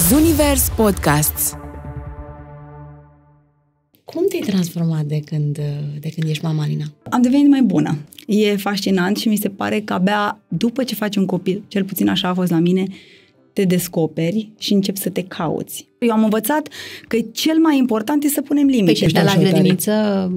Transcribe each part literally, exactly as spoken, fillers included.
Zunivers Podcasts. Cum te-ai transformat de când, de când ești mama, Alina? Am devenit mai bună. E fascinant și mi se pare că abia după ce faci un copil, cel puțin așa a fost la mine, te descoperi și începi să te cauți. Eu am învățat că cel mai important e să punem limite. Păi, de la grădiniță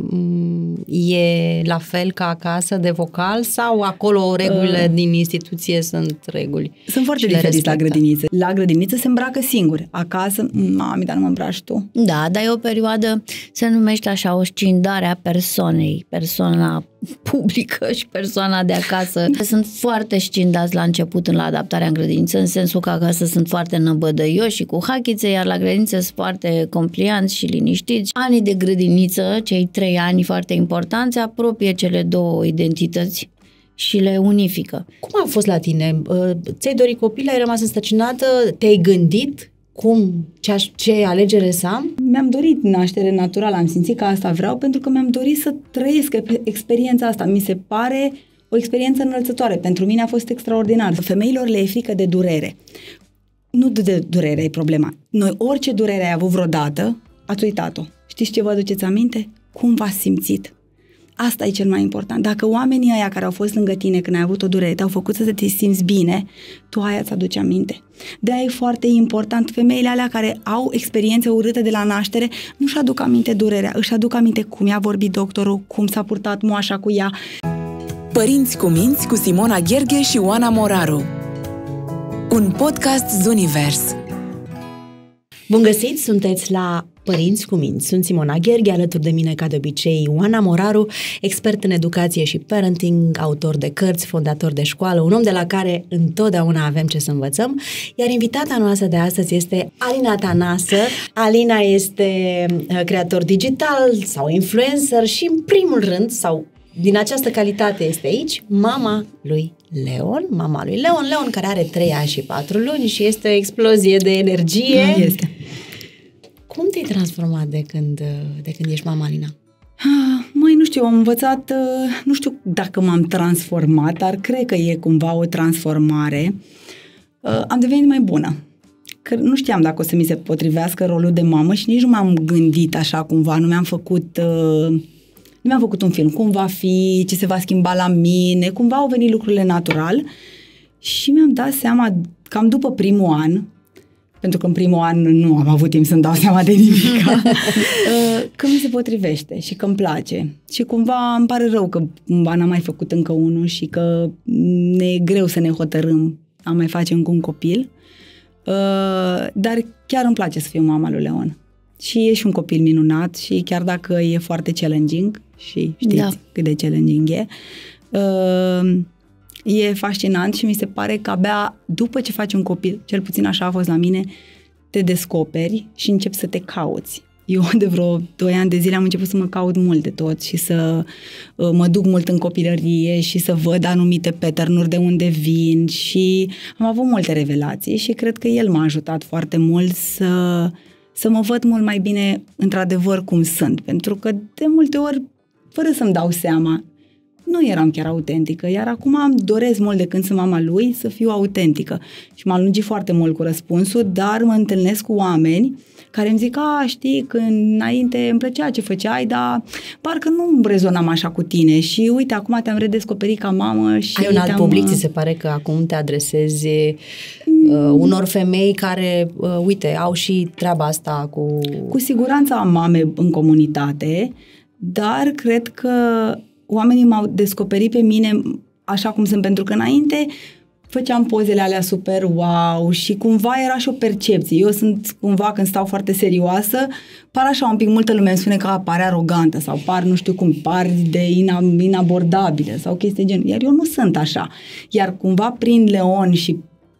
e la fel ca acasă de vocal sau acolo regulile uh, din instituție sunt reguli? Sunt foarte diferiți la grădiniță. La grădiniță se îmbracă singuri. Acasă, mami, dar nu mă îmbraci tu. Da, dar e o perioadă, se numește așa, o scindare a persoanei, persoana publică și persoana de acasă. Sunt foarte scindați la început în la adaptarea în grădiniță, în sensul că acasă sunt foarte năbădăioși și cu hachițe, iar la grădiniță sunt foarte complianți și liniștiți. Anii de grădiniță, cei trei ani foarte importanți, apropie cele două identități și le unifică. Cum a fost la tine? Ți-ai dorit copil, ai rămas însărcinată, te-ai gândit cum, ce, ce alegere să am? Mi-am dorit naștere naturală, am simțit că asta vreau pentru că mi-am dorit să trăiesc experiența asta. Mi se pare o experiență înălțătoare. Pentru mine a fost extraordinar. Femeilor le e frică de durere. Nu de durere e problema. Noi orice durere ai avut vreodată, ați uitat-o. Știți ce vă aduceți aminte? Cum v-ați simțit? Asta e cel mai important. Dacă oamenii ăia care au fost lângă tine când ai avut o durere te-au făcut să te simți bine, tu aia îți aduce aminte. De-aia e foarte important. Femeile alea care au experiențe urâte de la naștere nu-și aduc aminte durerea, își aduc aminte cum i-a vorbit doctorul, cum s-a purtat moașa cu ea. Părinți cu minți cu Simona Gherghe și Oana Moraru. Un podcast Zunivers. Bun găsit, sunteți la Părinți cu minți. Sunt Simona Gherghe, alături de mine, ca de obicei, Oana Moraru, expert în educație și parenting, autor de cărți, fondator de școală, un om de la care întotdeauna avem ce să învățăm. Iar invitata noastră de astăzi este Alina Tănasă. Alina este creator digital sau influencer și, în primul rând, sau din această calitate este aici, mama lui Leon, mama lui Leon, Leon care are trei ani și patru luni și este o explozie de energie. Este. Cum te-ai transformat de când, de când ești mama, Alina? Măi, nu știu, am învățat, nu știu dacă m-am transformat, dar cred că e cumva o transformare. Am devenit mai bună. Că nu știam dacă o să mi se potrivească rolul de mamă și nici nu m-am gândit așa cumva, nu mi-am făcut... Nu mi-am făcut un film, cum va fi, ce se va schimba la mine, cumva au venit lucrurile natural și mi-am dat seama, cam după primul an, pentru că în primul an nu am avut timp să-mi dau seama de nimic, că mi se potrivește și că îmi place. Și cumva îmi pare rău că cumva n-am mai făcut încă unul și că ne e greu să ne hotărâm a mai face încă un copil, dar chiar îmi place să fiu mama lui Leon. Și e și un copil minunat și chiar dacă e foarte challenging și știți da. cât de challenging e, e fascinant și mi se pare că abia după ce faci un copil, cel puțin așa a fost la mine, te descoperi și începi să te cauți. Eu de vreo doi ani de zile am început să mă caut mult de tot și să mă duc mult în copilărie și să văd anumite pattern-uri de unde vin și am avut multe revelații și cred că el m-a ajutat foarte mult să... să mă văd mult mai bine, într-adevăr, cum sunt. Pentru că, de multe ori, fără să-mi dau seama, nu eram chiar autentică. Iar acum îmi doresc mult de când sunt mama lui să fiu autentică. Și m-am lungit foarte mult cu răspunsul, dar mă întâlnesc cu oameni care îmi zic, a, știi, când înainte îmi plăcea ce făceai, dar parcă nu rezonam așa cu tine și uite, acum te-am redescoperit ca mamă și... Ai un alt public, ți se pare că acum te adresezi uh, unor femei care, uh, uite, au și treaba asta cu... Cu siguranță am mame în comunitate, dar cred că oamenii m-au descoperit pe mine așa cum sunt, pentru că înainte făceam pozele alea super wow și cumva era și o percepție. Eu sunt cumva, când stau foarte serioasă, par așa un pic, multă lume îmi spune că pare arogantă sau par nu știu cum, par de inabordabilă sau chestii genul. Iar eu nu sunt așa. Iar cumva prin Leon și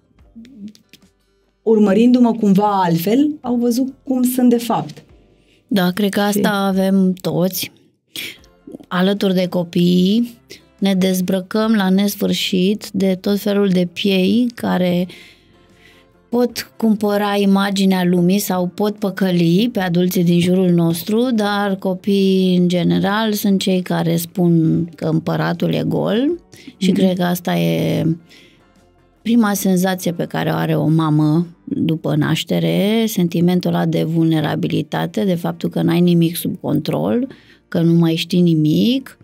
urmărindu-mă cumva altfel, au văzut cum sunt de fapt. Da, cred că asta avem toți. Alături de copii ne dezbrăcăm la nesfârșit de tot felul de piei care pot cumpăra imaginea lumii sau pot păcăli pe adulții din jurul nostru, dar copiii în general sunt cei care spun că împăratul e gol și mm-hmm. cred că asta e prima senzație pe care o are o mamă după naștere, sentimentul ăla de vulnerabilitate, de faptul că n-ai nimic sub control, că nu mai știi nimic,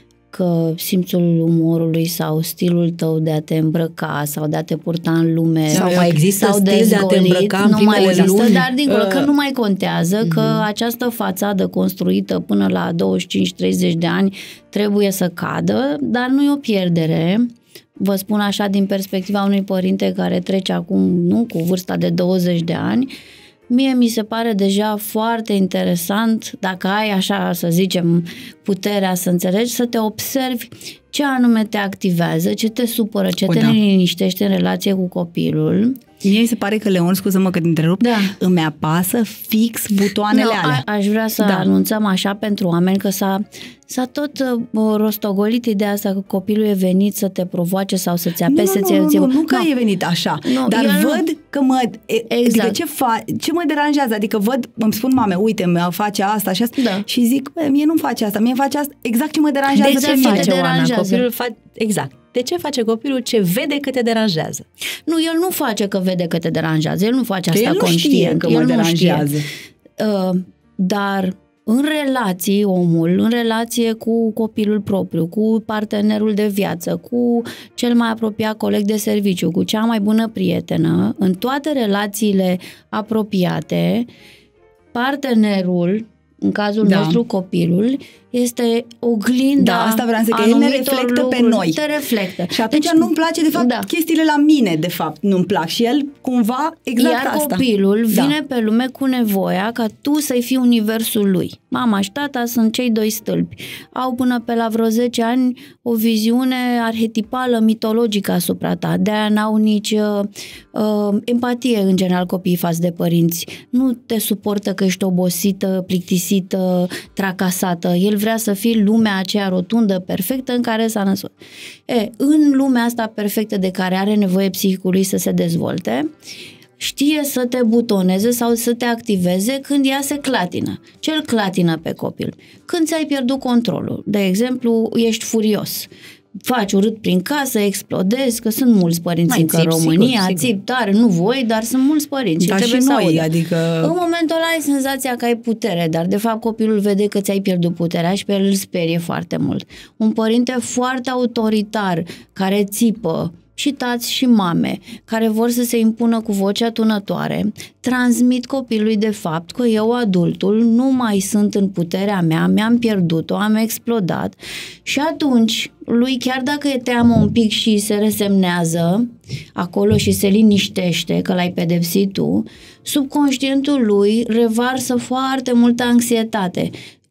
că simțul umorului sau stilul tău de a te îmbrăca sau de a te purta în lume sau mai există sau stil de a te îmbrăca în nu mai există, luni. dar dincolo, uh. că nu mai contează, uh-huh. că această fațadă construită până la douăzeci și cinci treizeci de ani trebuie să cadă, dar nu e o pierdere. Vă spun așa din perspectiva unui părinte care trece acum, nu, cu vârsta de douăzeci de ani. Mie mi se pare deja foarte interesant, dacă ai așa, să zicem, puterea să înțelegi, să te observi ce anume te activează, ce te supără, ce o, te da. liniștește în relație cu copilul. Mie mi se pare că, Leon, scuză-mă că te întrerup, da. îmi apasă fix butoanele no, alea. A, aș vrea să da. anunțăm așa pentru oameni că s-a, s-a tot uh, rostogolit ideea asta că copilul e venit să te provoace sau să-ți apese. Nu, nu, nu, nu, nu, nu că no. e venit așa, no, dar văd nu. că mă... Exact. Adică ce, fa, ce mă deranjează? Adică văd, îmi spun mame, uite, mă face asta și asta da. și zic, bă, mie nu-mi face asta, mie face asta, exact ce mă deranjează. De ce face, Oana? Copilul face... Exact. De ce face copilul ce vede că te deranjează? Nu, el nu face că vede că te deranjează, el nu face că asta el nu conștient. Știe că el mă deranjează. Uh, dar în relații, omul, în relație cu copilul propriu, cu partenerul de viață, cu cel mai apropiat coleg de serviciu, cu cea mai bună prietenă, în toate relațiile apropiate, partenerul, în cazul da. nostru copilul, este oglinda da, asta vreau să că el ne reflectă lucruri, pe noi. Te reflectă. Și atunci deci, nu-mi place, de fapt, da. chestiile la mine, de fapt, nu-mi plac. Și el, cumva, exact Iar asta. Iar copilul da. vine pe lume cu nevoia ca tu să-i fii universul lui. Mama și tata sunt cei doi stâlpi. Au până pe la vreo zece ani o viziune arhetipală, mitologică asupra ta. De-aia n-au nici uh, uh, empatie, în general, copiii față de părinți. Nu te suportă că ești obosită, plictisită, tracasată. El vrea să fie lumea aceea rotundă, perfectă, în care s-a născut. E, în lumea asta perfectă de care are nevoie psihicul lui să se dezvolte, știe să te butoneze sau să te activeze când ea se clatină. Ce îl clatină pe copil? Când ți-ai pierdut controlul. De exemplu, ești furios. Faci urât prin casă, explodezi, că sunt mulți părinți încă în România, sigur, sigur. țip tare, nu voi, dar sunt mulți părinți. Da, și trebuie și să noi, audă. adică... În momentul ăla ai senzația că ai putere, dar de fapt copilul vede că ți-ai pierdut puterea și pe el îl sperie foarte mult. Un părinte foarte autoritar, care țipă, și tați și mame, care vor să se impună cu vocea tunătoare, transmit copilului de fapt că eu, adultul, nu mai sunt în puterea mea, mi-am pierdut-o, am explodat și atunci lui, chiar dacă e teamă un pic și se resemnează acolo și se liniștește că l-ai pedepsit tu, subconștientul lui revarsă foarte multă anxietate.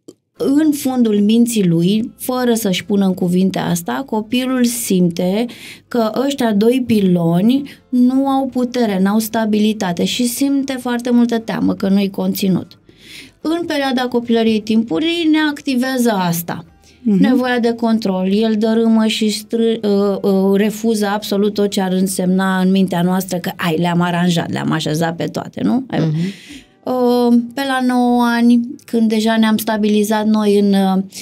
În fundul minții lui, fără să-și pună în cuvinte asta, copilul simte că ăștia doi piloni nu au putere, n-au stabilitate și simte foarte multă teamă că nu-i conținut. În perioada copilăriei timpurii ne activează asta. Uh-huh. Nevoia de control. El dărâmă și stră, uh, uh, refuză absolut tot ce ar însemna în mintea noastră că ai, le-am aranjat, le-am așezat pe toate, nu? Uh-huh. Pe la nouă ani, când deja ne-am stabilizat noi în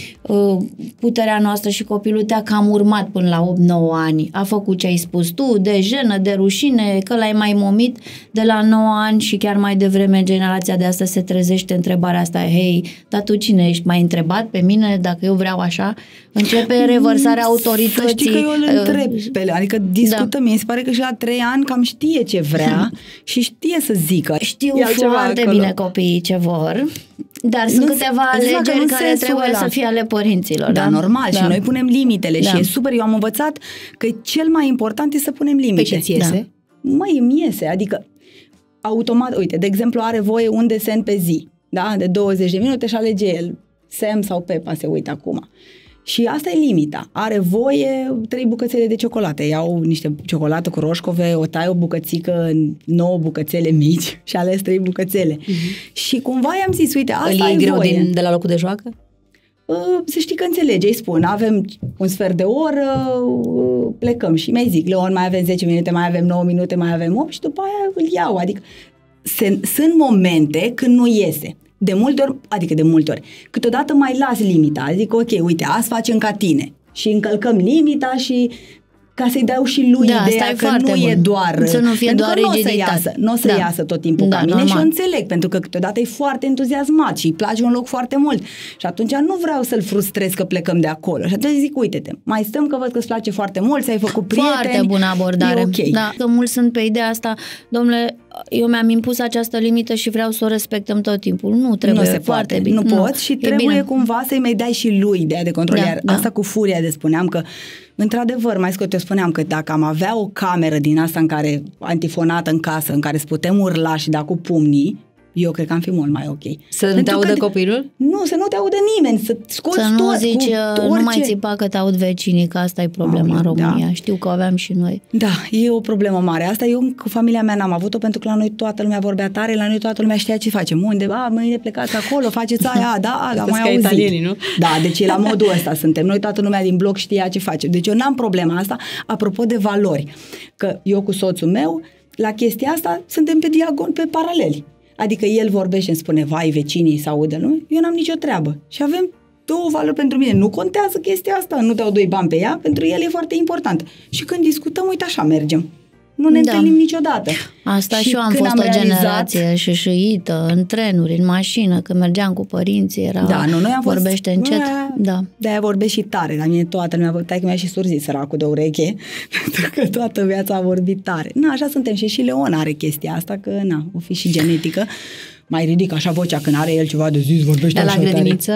puterea noastră și copilul te-a cam urmat până la opt nouă ani, a făcut ce ai spus tu, de jenă, de rușine, că l-ai mai momit, de la nouă ani și chiar mai devreme în generația de asta se trezește întrebarea asta, hei, dar tu cine ești? M-ai întrebat pe mine dacă eu vreau așa? Începe revărsarea autorității. Să știi că eu îl întreb pe el, adică discutăm, da. Mi se pare că și la trei ani cam știe ce vrea și știe să zică. Știu foarte acolo. Bine copiii ce vor, dar sunt nu, câteva alegeri care trebuie ăla. Să fie ale părinților. Da, da? normal. Da. Și noi punem limitele da. Și e super. Eu am învățat că cel mai important e să punem limite. Pe ce-ți iese? Da. Măi, îmi iese. Adică automat, uite, de exemplu, are voie un desen pe zi, da? De douăzeci de minute și alege el. Sam sau Peppa se uită acum. Și asta e limita. Are voie trei bucățele de ciocolată. Iau niște ciocolată cu roșcove, o tai o bucățică în nouă bucățele mici și ales trei bucățele. Uh-huh. Și cumva i-am zis, uite, asta îl e greu voie. Din, de la locul de joacă? Uh, să știi că înțelege, îi spun, avem un sfert de oră, uh, plecăm. Și mi-ai zic, Leon, mai avem zece minute, mai avem nouă minute, mai avem opt și după aia îl iau. Adică se, sunt momente când nu iese. De multe ori, adică de multe ori, câteodată mai las limita, adică ok, uite, azi facem ca tine și încălcăm limita și ca să-i dau și lui da, ideea că nu bun. e doar... Să nu fie pentru doar că nu o să rigiditate. iasă, n-o să da. iasă tot timpul da, ca mine normal. și o înțeleg, pentru că câteodată e foarte entuziasmat și îi place un loc foarte mult. Și atunci nu vreau să-l frustrez că plecăm de acolo. Și atunci zic, uite-te, mai stăm că văd că îți place foarte mult, ți-ai făcut prieteni. Foarte bună abordare. E ok. Da, că mulți sunt pe ideea asta, domnule, eu mi-am impus această limită și vreau să o respectăm tot timpul. Nu trebuie, nu se foarte poate. bine. Nu, nu poți și trebuie bine. cumva să-i mai dai și lui ideea de control. Da, Iar da. asta cu furia de spuneam că, într-adevăr, mai scot, eu spuneam că dacă am avea o cameră din asta în care, antifonată în casă, în care să putem urla și da cu pumnii, eu cred că am fi mult mai ok. Să nu Pentru te audă că, copilul? Nu, să nu te audă nimeni, să scoți Să nu tot, zici, cu nu orice. mai țipa că te aud vecinii, că asta e problema în Aoleu, România. da. Știu că o aveam și noi. Da, e o problemă mare. Asta eu cu familia mea n-am avut-o, pentru că la noi toată lumea vorbea tare, la noi toată lumea știa ce facem. Unde? A, mâine plecați acolo, faceți aia, da, da, mai ca auzit. italienii, nu? Da, deci la modul ăsta suntem. Noi toată lumea din bloc știa ce facem. Deci eu n-am problema asta, apropo de valori. Că eu cu soțul meu, la chestia asta, suntem pe diagon, pe paraleli. Adică el vorbește și îmi spune, vai, vecinii să audă, nu? Eu n-am nicio treabă. Și avem două valori pentru mine. Nu contează chestia asta, nu dau doi bani pe ea, pentru el e foarte important. Și când discutăm, uite, așa mergem. Nu ne Da. întâlnim niciodată. Asta și, și eu am când fost o realizat- generație șășăită, în trenuri, în mașină, când mergeam cu părinții, era Da, nu, noi am fost... vorbește încet. Aia, Da. De-aia vorbesc și tare. La mine toată lumea, taică mi-a și surzit săracul de ureche, pentru că toată viața a vorbit tare. Na, așa suntem și și Leon are chestia asta, că na, o fi și genetică. Mai ridic așa vocea când are el ceva de zis, vorbește Dar așa la tare. grădiniță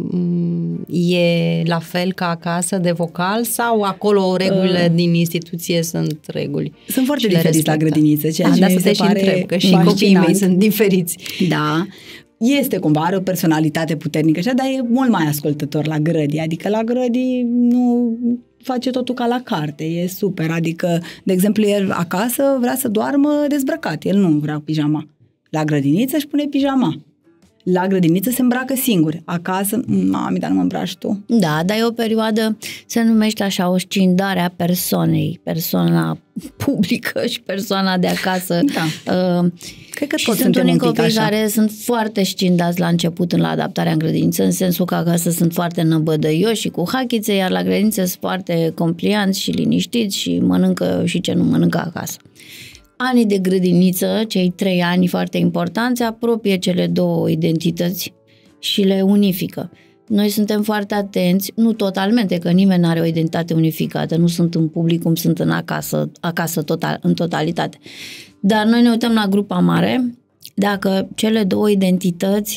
m, e la fel ca acasă de vocal sau acolo regulile uh, din instituție sunt reguli? Sunt foarte și le diferiți la respectă? grădiniță, ceea Ah, ce dar mi să se te și pare întreb, că și fascinant. copiii mei sunt diferiți. Da, este cumva, are o personalitate puternică, așa, dar e mult mai ascultător la grădi. Adică la grădi nu face totul ca la carte, e super. Adică, de exemplu, el acasă vrea să doarmă dezbrăcat, el nu vrea pijama. La grădiniță își pune pijama. La grădiniță se îmbracă singur. Acasă, mami, dar nu mă îmbraci tu. Da, dar e o perioadă, se numește așa, o scindare a persoanei, persoana publică și persoana de acasă. Da. Uh, Cred că și toți sunt suntem unii un pic copii așa. care sunt foarte scindați la început în la adaptarea în grădiniță, în sensul că acasă sunt foarte năbădăioși și cu hachițe, iar la grădiniță sunt foarte complianți și liniștiți și mănâncă și ce nu mănâncă acasă. Anii de grădiniță, cei trei ani foarte importanți, apropie cele două identități și le unifică. Noi suntem foarte atenți, nu totalmente, că nimeni nu are o identitate unificată, nu sunt în public cum sunt în acasă, acasă total, în totalitate. Dar noi ne uităm la grupa mare, dacă cele două identități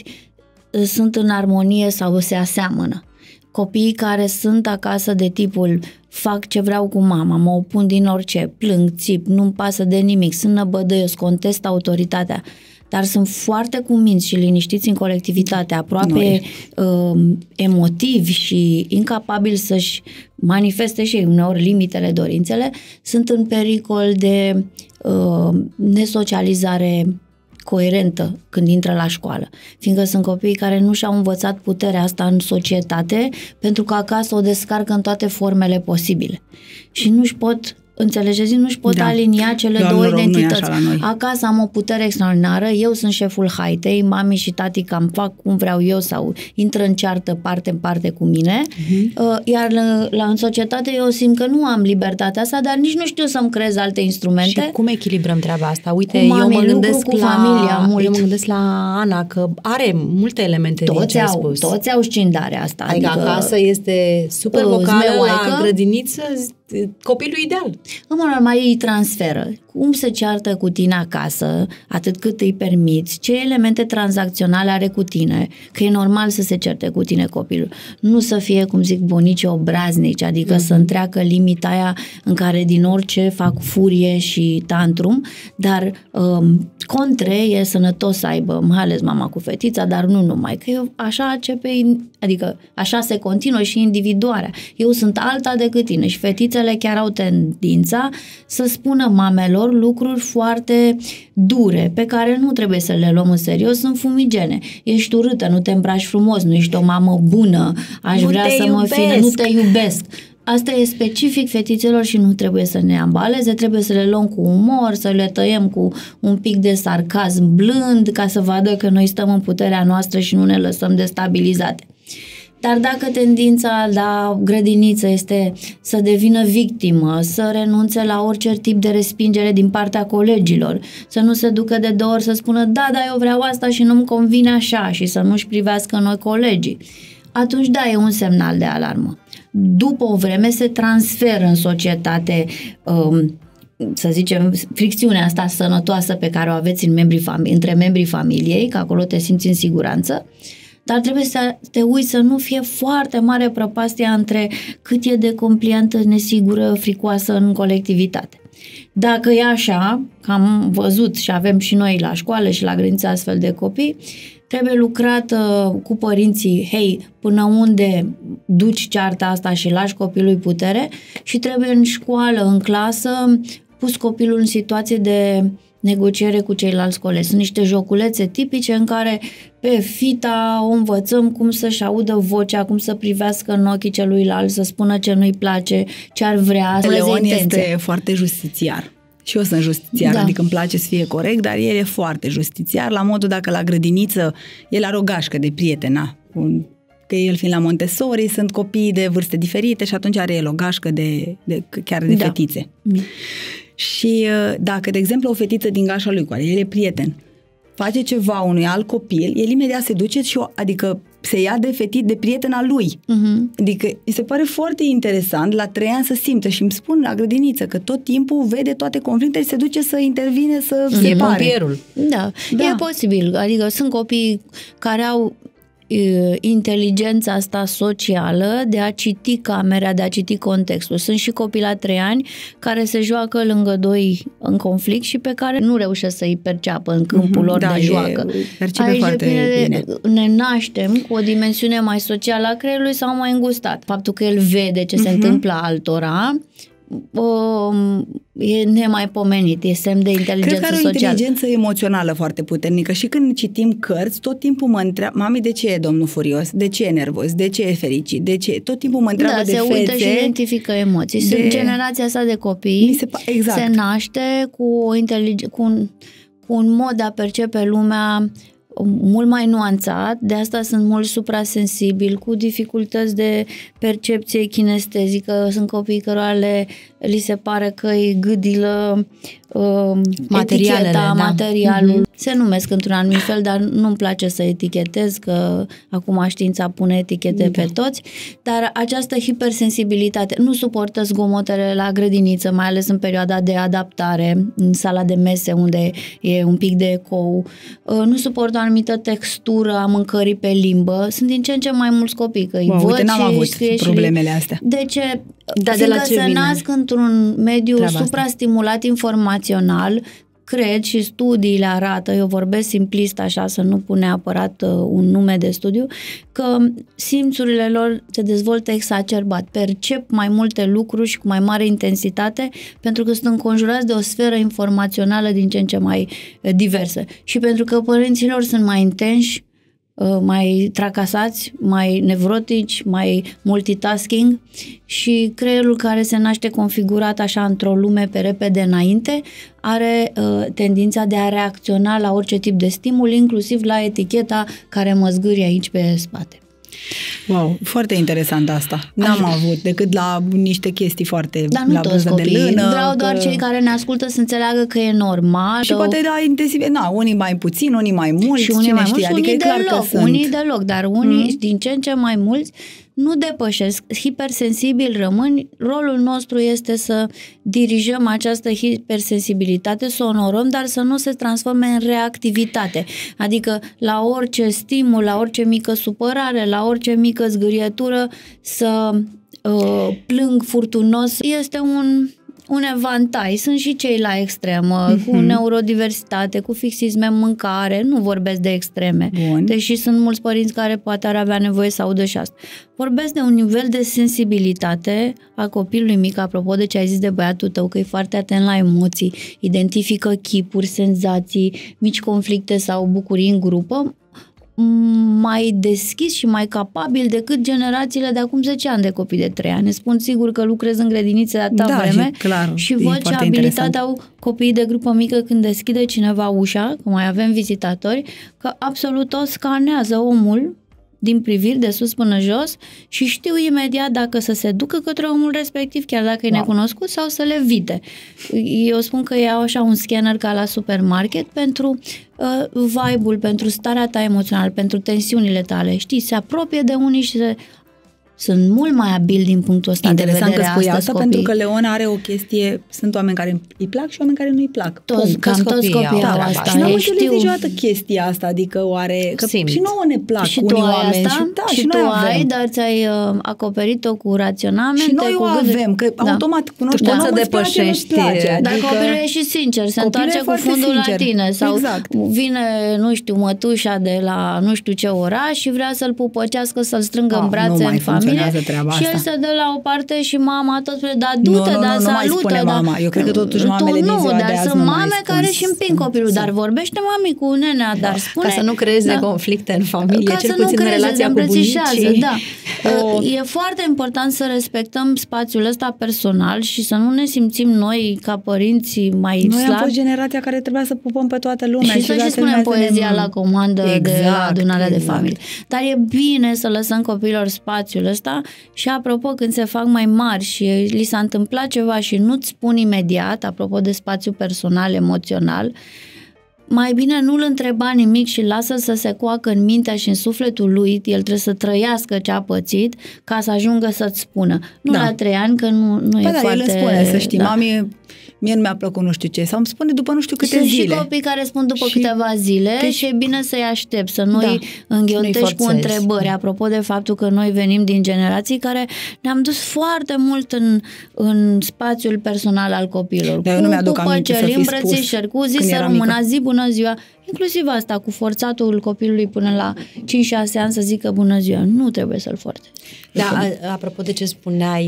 sunt în armonie sau se aseamănă. Copiii care sunt acasă de tipul fac ce vreau cu mama, mă opun din orice, plâng, țip, nu-mi pasă de nimic, sunt năbădăios, contest autoritatea, dar sunt foarte cuminți și liniștiți în colectivitate, aproape uh, emotivi și incapabili să-și manifeste și ei uneori limitele, dorințele, sunt în pericol de uh, nesocializare coerentă când intră la școală, fiindcă sunt copiii care nu și-au învățat puterea asta în societate, pentru că acasă o descarcă în toate formele posibile. Și nu-și pot, înțelegeți, nu-și pot Da. alinia cele Doar două noroc, nu e identități. așa la noi. Acasă am o putere extraordinară, eu sunt șeful haitei, mami și tati cam fac cum vreau eu sau intră în ceartă parte în parte cu mine, uh-huh. iar la, la, în societate eu simt că nu am libertatea asta, dar nici nu știu să-mi creez alte instrumente. Și cum echilibrăm treaba asta? Uite, Cu mami, eu mă lucru gândesc cu la familia mult. eu mă gândesc la Ana, că are multe elemente din Toți ce ai au, spus. toți au scindarea asta. Adică, adică acasă este super uh, vocală, zmeoaică. la grădiniță copilul ideal. În mod normal îi transferă. Cum se ceartă cu tine acasă, atât cât îi permiți, ce elemente tranzacționale are cu tine, că e normal să se certe cu tine copilul. Nu să fie, cum zic, bunici obraznici, adică mm-hmm. să întreacă limita aia în care din orice fac furie și tantrum, dar um, contre e sănătos să aibă, mai ales mama cu fetița, dar nu numai, că eu, așa începe, adică așa se continuă și individuarea. Eu sunt alta decât tine și fetițele chiar au tendința să spună mamelor lucruri foarte dure, pe care nu trebuie să le luăm în serios, sunt fumigene. Ești urâtă, nu te îmbraci frumos, nu ești o mamă bună, aș Nu vrea te să mă iubesc. fie, nu te iubesc. Asta e specific fetițelor și nu trebuie să ne ambaleze, trebuie să le luăm cu umor, să le tăiem cu un pic de sarcasm blând, ca să vadă că noi stăm în puterea noastră și nu ne lăsăm destabilizate. Dar dacă tendința la grădiniță este să devină victimă, să renunțe la orice tip de respingere din partea colegilor, să nu se ducă de două ori să spună da, da, eu vreau asta și nu-mi convine așa și să nu-și privească noi colegii, atunci da, e un semnal de alarmă. După o vreme se transferă în societate, um, să zicem, fricțiunea asta sănătoasă pe care o aveți în membrii fami- între membrii familiei, că acolo te simți în siguranță, dar trebuie să te uiți să nu fie foarte mare prăpastia între cât e de compliantă, nesigură, fricoasă în colectivitate. Dacă e așa, că am văzut și avem și noi la școală și la grădiniță astfel de copii, trebuie lucrat uh, cu părinții, hei, până unde duci cearta asta și lași copilului putere, și trebuie în școală, în clasă, pus copilul în situație de negociere cu ceilalți colegi. Sunt niște joculețe tipice în care pe fita o învățăm cum să-și audă vocea, cum să privească în ochii celuilalt, să spună ce nu-i place, ce ar vrea. Leon este foarte justițiar. Și eu sunt justițiar, da. Adică îmi place să fie corect, dar el e foarte justițiar, la modul dacă la grădiniță el are o gașcă de prietena, că el fiind la Montessori, sunt copii de vârste diferite și atunci are el o gașcă de, de chiar de da. fetițe. Mm. Și dacă, de exemplu, o fetiță din gașa lui, cu care el e prieten, face ceva unui alt copil, el imediat se duce și o, adică se ia de fetit de prietena lui. Uh-huh. Adică îi se pare foarte interesant la trei ani să simtă și îmi spun la grădiniță că tot timpul vede toate conflictele și se duce să intervine, să e separe. pompierul. Da, da, e posibil. Adică sunt copii care au inteligența asta socială de a citi camera, de a citi contextul. Sunt și copii la trei ani care se joacă lângă doi în conflict și pe care nu reușesc să-i perceapă în câmpul mm-hmm, lor da, de joacă. Aici foarte bine. Ne naștem cu o dimensiune mai socială a creierului sau mai îngustat. Faptul că el vede ce mm-hmm. se întâmplă altora e nemaipomenit, e semn de inteligență socială. Cred că are o inteligență emoțională foarte puternică și când citim cărți, tot timpul mă întreabă, mami, de ce e domnul furios? De ce e nervos? De ce e fericit? De ce? Tot timpul mă întreabă da, de se fețe. uită și identifică emoții. De... Sunt generația asta de copii, se, pa... exact. se naște cu, o intelig... cu, un, cu un mod de a percepe lumea mult mai nuanțat, de asta sunt mult suprasensibili, cu dificultăți de percepție kinestezică, sunt copii cărora le, li se pare că îi gâdilă uh, materialele, eticheta, da. materialul. Mm-hmm. Se numesc într-un anumit fel, dar nu-mi place să etichetez, că acum știința pune etichete da. pe toți, dar această hipersensibilitate, nu suportă zgomotele la grădiniță, mai ales în perioada de adaptare, în sala de mese unde e un pic de ecou, uh, nu suportă o anumită textură a mâncării pe limbă. Sunt din ce în ce mai mulți copii, că îi wow, văd uite, n-am și avut scrie problemele și... astea. De ce? Da, de la ce se vine? nasc într-un mediu suprastimulat informațional, cred, și studiile arată, eu vorbesc simplist așa, să nu pun neapărat uh, un nume de studiu, că simțurile lor se dezvoltă exacerbat, percep mai multe lucruri și cu mai mare intensitate, pentru că sunt înconjurați de o sferă informațională din ce în ce mai uh, diversă. Și pentru că părinților sunt mai intenși, mai tracasați, mai nevrotici, mai multitasking, și creierul, care se naște configurat așa într-o lume pe repede înainte, are uh, tendința de a reacționa la orice tip de stimul, inclusiv la eticheta care mă zgârie aici pe spate. Wow, foarte interesant asta. N-am Așa. avut decât la niște chestii foarte Dar nu la toți de lână. Vreau doar că... cei care ne ascultă să înțeleagă că e normal. Și poate la intensiv, na, unii mai puțin, unii mai mulți, și unii mai mulți, adică unii e clar deloc, că sunt. unii deloc, dar unii mm. din ce în ce mai mulți nu depășesc. Hipersensibil rămâni, rolul nostru este să dirijăm această hipersensibilitate, să o onorăm, dar să nu se transforme în reactivitate. Adică la orice stimul, la orice mică supărare, la orice mică zgârietură să uh, plâng furtunos. Este un... un evantai. Sunt și cei la extremă, mm-hmm. cu neurodiversitate, cu fixisme în mâncare, nu vorbesc de extreme. Bun. Deși sunt mulți părinți care poate ar avea nevoie să audă și asta. Vorbesc de un nivel de sensibilitate a copilului mic, apropo de ce ai zis de băiatul tău, că e foarte atent la emoții, identifică chipuri, senzații, mici conflicte sau bucurii în grupă, mai deschis și mai capabil decât generațiile de acum zece ani de copii de trei ani. Spun sigur că lucrez în grădinițe de atâta da, vreme și, clar, și văd ce abilitate au copiii de grupă mică când deschide cineva ușa, că mai avem vizitatori, că absolut o scanează omul din priviri de sus până jos și știu imediat dacă să se ducă către omul respectiv, chiar dacă e wow. necunoscut, sau să le evite. Eu spun că iau așa un scanner ca la supermarket pentru uh, vibe-ul, pentru starea ta emoțională, pentru tensiunile tale. Știi, se apropie de unii și se... Sunt mult mai abili din punctul ăsta Interesant de vedere. Interesant că spui asta, copii. pentru că Leona are o chestie, sunt oameni care îi plac și oameni care nu îi plac. Toți, cam toți copiii au asta. Și n-am înțeles știu... niciodată chestia asta, adică oare... Că și nouă ne plac și unii tu ai oameni. Asta? Și, da, și, și tu noi ai, avem. dar ți-ai uh, acoperit-o cu raționamente. Și noi cu o gânduri. avem, că da. automat cunoști da. un om, să depășești. Place, adică... Dar copilul e și sincer, se întoarce cu fundul sincer. La tine. Sau exact. vine, nu știu, mătușa de la nu știu ce oraș și vrea să-l pupăcească, să-l strângă în brațe în familie. Și el se dă la o parte și mama tot spune, da, du-te, nu, nu, da, nu, salută. Nu mai spune da. mama, eu cred că totuși mamele tu, din ziua nu, de dar azi sunt nu mame mai care spun, și împing copilul, dar vorbește mami cu nenea, dar spune... Ca să nu creeze da, conflicte în familie, ca cel să puțin nu în creeze, relația cu bunicii. Da. O... E foarte important să respectăm spațiul ăsta personal și să nu ne simțim noi ca părinți mai noi slabi. Noi am fost generația care trebuia să pupăm pe toată lumea. Și, și să și spunem poezia ne... la comandă exact, de la adunarea exact. de familie. Dar e bine să lăsăm copiilor spațiul ăsta și apropo, când se fac mai mari și li s-a întâmplat ceva și nu-ți spun imediat, apropo de spațiu personal, emoțional, mai bine nu-l întreba nimic și lasă-l să se coacă în mintea și în sufletul lui, el trebuie să trăiască ce a pățit ca să ajungă să-ți spună. Nu da. la trei ani, că nu, nu păi e da, foarte... el îmi spune, să știi, da. mami, mie nu mi-a plăcut nu știu ce, sau îmi spune după nu știu câte Sunt zile. Și copii care spun după și câteva zile că... și e bine să-i aștept, să nu-i da. înghiontești cu întrebări. Apropo de faptul că noi venim din generații care ne-am dus foarte mult în, în spațiul personal al copilor. Dar eu nu mi-aduc aminte să fi spus cu zi să rămână, zi bună ziua. Inclusiv asta, cu forțatul copilului până la cinci șase ani să zică bună ziua. Nu trebuie să-l forțe. Da, apropo de ce spuneai,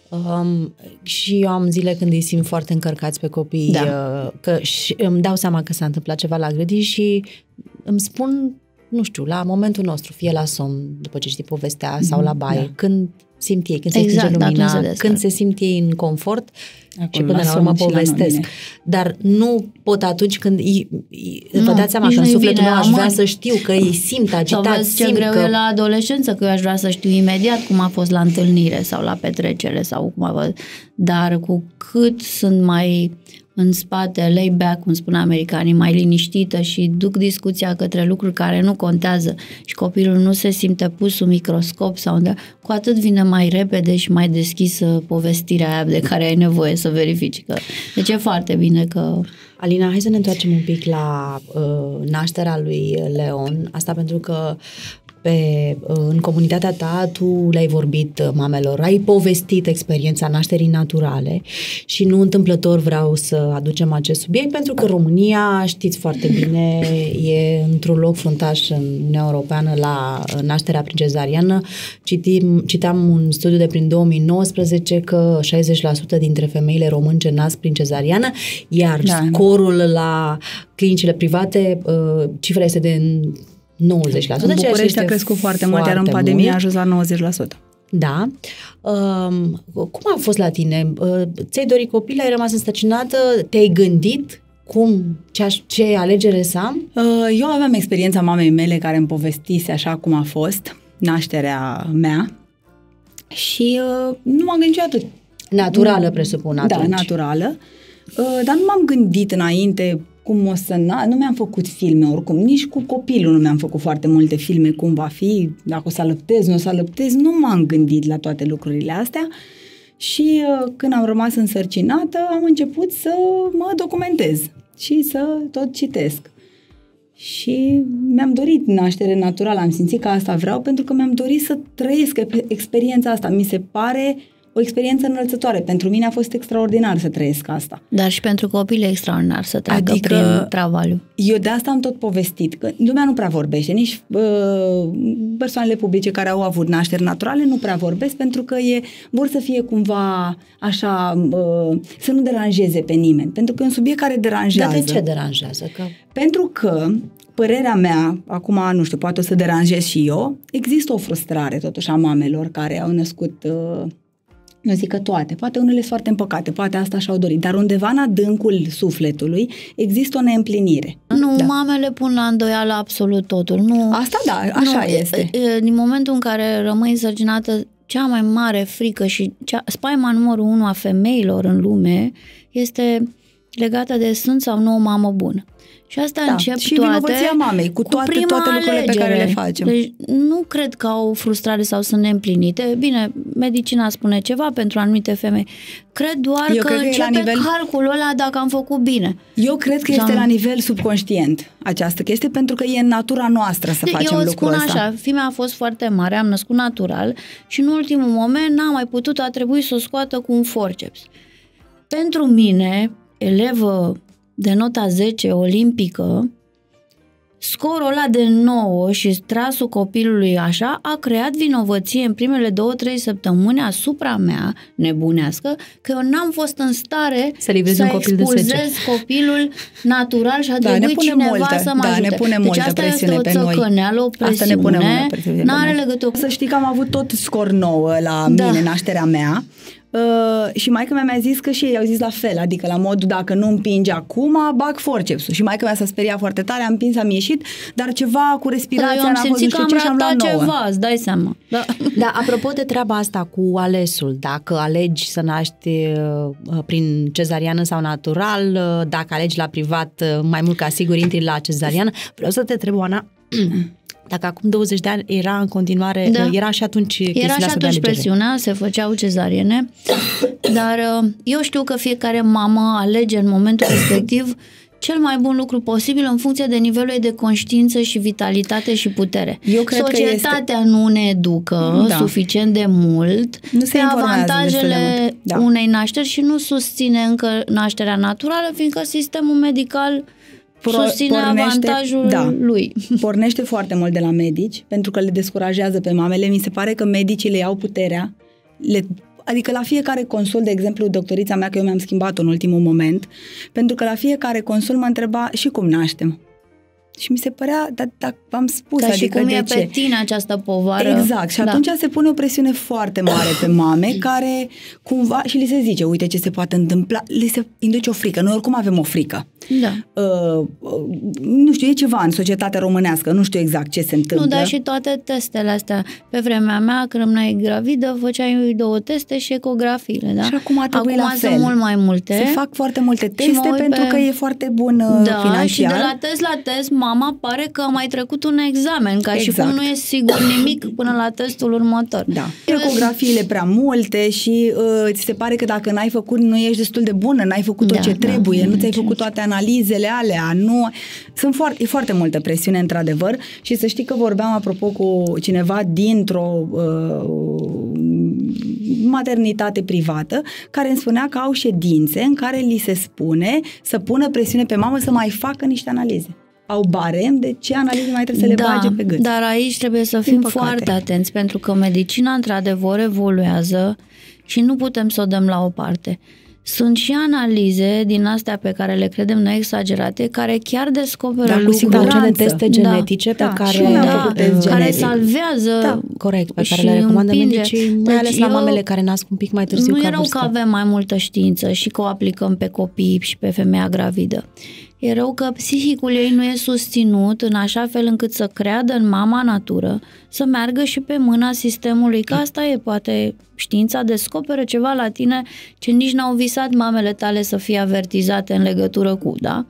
Um, și eu am zile când îi simt foarte încărcați pe copii, da. uh, că și îmi dau seama că s-a întâmplat ceva la grădini și îmi spun, nu știu, la momentul nostru, fie la somn, după ce știi povestea, mm-hmm. sau la baie, da. când simt ei, când se exact, stinge lumina, se când se simt ei în confort. Acolo, și până la, la urmă povestesc. La Dar nu pot atunci când îi, îi, nu, vă dați seama că în sufletul meu aș vrea să știu că ei simt agitați, simt ce greu că... e la adolescență, că eu aș vrea să știu imediat cum a fost la întâlnire sau la petrecere sau cum a fost. Dar cu cât sunt mai în spate, lay back, cum spun americanii, mai liniștită și duc discuția către lucruri care nu contează și copilul nu se simte pus sub microscop sau unde, cu atât vine mai repede și mai deschisă povestirea aia de care ai nevoie să verifici. Că... Deci e foarte bine că... Alina, hai să ne întoarcem un pic la uh, nașterea lui Leon, asta pentru că pe, în comunitatea ta tu le-ai vorbit mamelor, ai povestit experiența nașterii naturale și nu întâmplător vreau să aducem acest subiect pentru că România, știți foarte bine, e într-un loc fruntaș în Uniunea Europeană la nașterea prin cezariană. Citim, citeam un studiu de prin două mii nouăsprezece că șaizeci la sută dintre femeile românce nasc prin cezariană, iar da. scorul la clinicile private, cifra este de nouăzeci la sută. În București a crescut foarte mult, iar în pandemie a ajuns la nouăzeci la sută. Da. Um, cum a fost la tine? Uh, ți-ai dorit copil, ai rămas însărcinată, te-ai gândit cum, ce, ce alegere să am? Uh, eu aveam experiența mamei mele care îmi povestise așa cum a fost nașterea mea și uh, nu m-am gândit atât. Naturală, nu, presupun atunci. Da, naturală. Uh, dar nu m-am gândit înainte cum o să... Na- nu mi-am făcut filme oricum, nici cu copilul nu mi-am făcut foarte multe filme, cum va fi, dacă o să alăptez, nu o să alăptez, nu m-am gândit la toate lucrurile astea și uh, când am rămas însărcinată am început să mă documentez și să tot citesc. Și mi-am dorit naștere naturală, am simțit că asta vreau pentru că mi-am dorit să trăiesc experiența asta. Mi se pare o experiență înălțătoare. Pentru mine a fost extraordinar să trăiesc asta. Dar și pentru copii e extraordinar să treacă adică, prin travaliu. Eu de asta am tot povestit, că lumea nu prea vorbește, nici uh, persoanele publice care au avut nașteri naturale nu prea vorbesc pentru că e, vor să fie cumva așa, uh, să nu deranjeze pe nimeni. Pentru că e un subiect care deranjează. Dar de ce deranjează? Că... Pentru că părerea mea, acum nu știu, poate o să deranjez și eu, există o frustrare totuși a mamelor care au născut uh, Nu zic că toate, poate unele sunt foarte împăcate, poate asta și-au dorit, dar undeva în adâncul sufletului există o neîmplinire. Nu, da. Mamele pun la îndoială absolut totul. Nu, asta da, așa nu, este. Din momentul în care rămâi însărcinată, cea mai mare frică și cea, spaima numărul unu a femeilor în lume este legată de sunt sau nu o mamă bună. Și asta da, încep și toate vinovăția mamei, cu, cu toate, prima toate lucrurile alegere. pe care le facem. Deci nu cred că au frustrare sau sunt neîmplinite. Bine, medicina spune ceva pentru anumite femei. Cred doar Eu că cred că începe nivel... calculul ăla dacă am făcut bine. Eu cred că sau... este la nivel subconștient această chestie, pentru că e în natura noastră să de, facem eu lucrul spun ăsta. așa, fimea a fost foarte mare, am născut natural și în ultimul moment n-am mai putut, a trebuit să o scoată cu un forceps. Pentru mine, elevă de nota zece, olimpică, scorul ăla de nouă și trasul copilului așa a creat vinovăție în primele două, trei săptămâni asupra mea, nebunească, că eu n-am fost în stare să, să expulzez copilul natural și a da, trebuit cineva multă, să mă da, ajute. ne pune deci multă asta presiune este pe o noi. țăcăneală, o presiune, asta ne pune multă presiune n-are legătură. Să știi că am avut tot scor nouă la da. mine, nașterea mea. Uh, și maică mea mi-a zis că și ei au zis la fel, adică la modul dacă nu împingi acum, bag forcepsul. Și maică mea s-a speriat foarte tare, am împins, am ieșit, dar ceva cu respirația n-a fost, nu știu ce, și am luat nouă. ceva, îți dai seama. Da. Da, apropo de treaba asta cu alesul, dacă alegi să naști uh, prin cezariană sau natural, uh, dacă alegi la privat, uh, mai mult ca sigur intri la cezariană, vreau să te întreb, Oana, dacă acum douăzeci de ani era în continuare, da. era și atunci Era și atunci presiunea, se făceau cezariene, dar eu știu că fiecare mamă alege în momentul respectiv cel mai bun lucru posibil în funcție de nivelul ei de conștiință și vitalitate și putere. Eu cred Societatea că este... nu ne educă da. suficient de mult nu se pe avantajele de mult. Da. unei nașteri și nu susține încă nașterea naturală, fiindcă sistemul medical Pro, susține pornește, avantajul da, lui. Pornește foarte mult de la medici, pentru că le descurajează pe mamele. Mi se pare că medicii le iau puterea, le, adică la fiecare consult, de exemplu, doctorița mea, că eu mi-am schimbat-o în ultimul moment, pentru că la fiecare consult mă întreba și cum naștem. Și mi se părea, dar da, v-am spus, Ca adică și cum de e ce? pe tine această povară. Exact. Și atunci da. se pune o presiune foarte mare pe mame care cumva, și li se zice, uite ce se poate întâmpla, li se induce o frică. Noi oricum avem o frică. Da. Uh, uh, nu știu, e ceva în societatea românească, nu știu exact ce se întâmplă. Nu, dar și toate testele astea. Pe vremea mea, când rămâneai gravidă, făceai două teste și ecografiile, da? Și acum a trebuit acum la fel. sunt mult mai multe. Se fac foarte multe teste pentru pe... că e foarte bun uh, da, financiar. și de la test la test, mama pare că a mai trecut un examen, ca exact. și cum nu e sigur nimic până la testul următor. Da. Ecografiile prea multe și uh, ți se pare că dacă n-ai făcut, nu ești destul de bună, n-ai făcut tot da, ce da, trebuie, da, nu ți-ai făcut toate analizele alea, nu... Sunt foarte, e foarte multă presiune, într-adevăr, și să știi că vorbeam, apropo, cu cineva dintr-o uh, maternitate privată, care îmi spunea că au ședințe în care li se spune să pună presiune pe mamă să mai facă niște analize. Au barem de ce analize mai trebuie să le da, bage pe gât. Dar aici trebuie să fim foarte atenți, pentru că medicina într-adevăr evoluează și nu putem să o dăm la o parte. Sunt și analize din astea pe care le credem noi exagerate, care chiar descoperă da, lucruri. Da, acele teste genetice da, pe care, da, test care genetic. salvează. Da, corect, pe care le recomandă medicii, mai deci ales la eu, mamele care nasc un pic mai târziu. Nu e rău că avem mai multă știință și că o aplicăm pe copii și pe femeia gravidă. E rău că psihicul ei nu e susținut în așa fel încât să creadă în mama natură, să meargă și pe mâna sistemului, că asta e, poate știința descoperă ceva la tine ce nici n-au visat mamele tale să fie avertizate în legătură cu, da?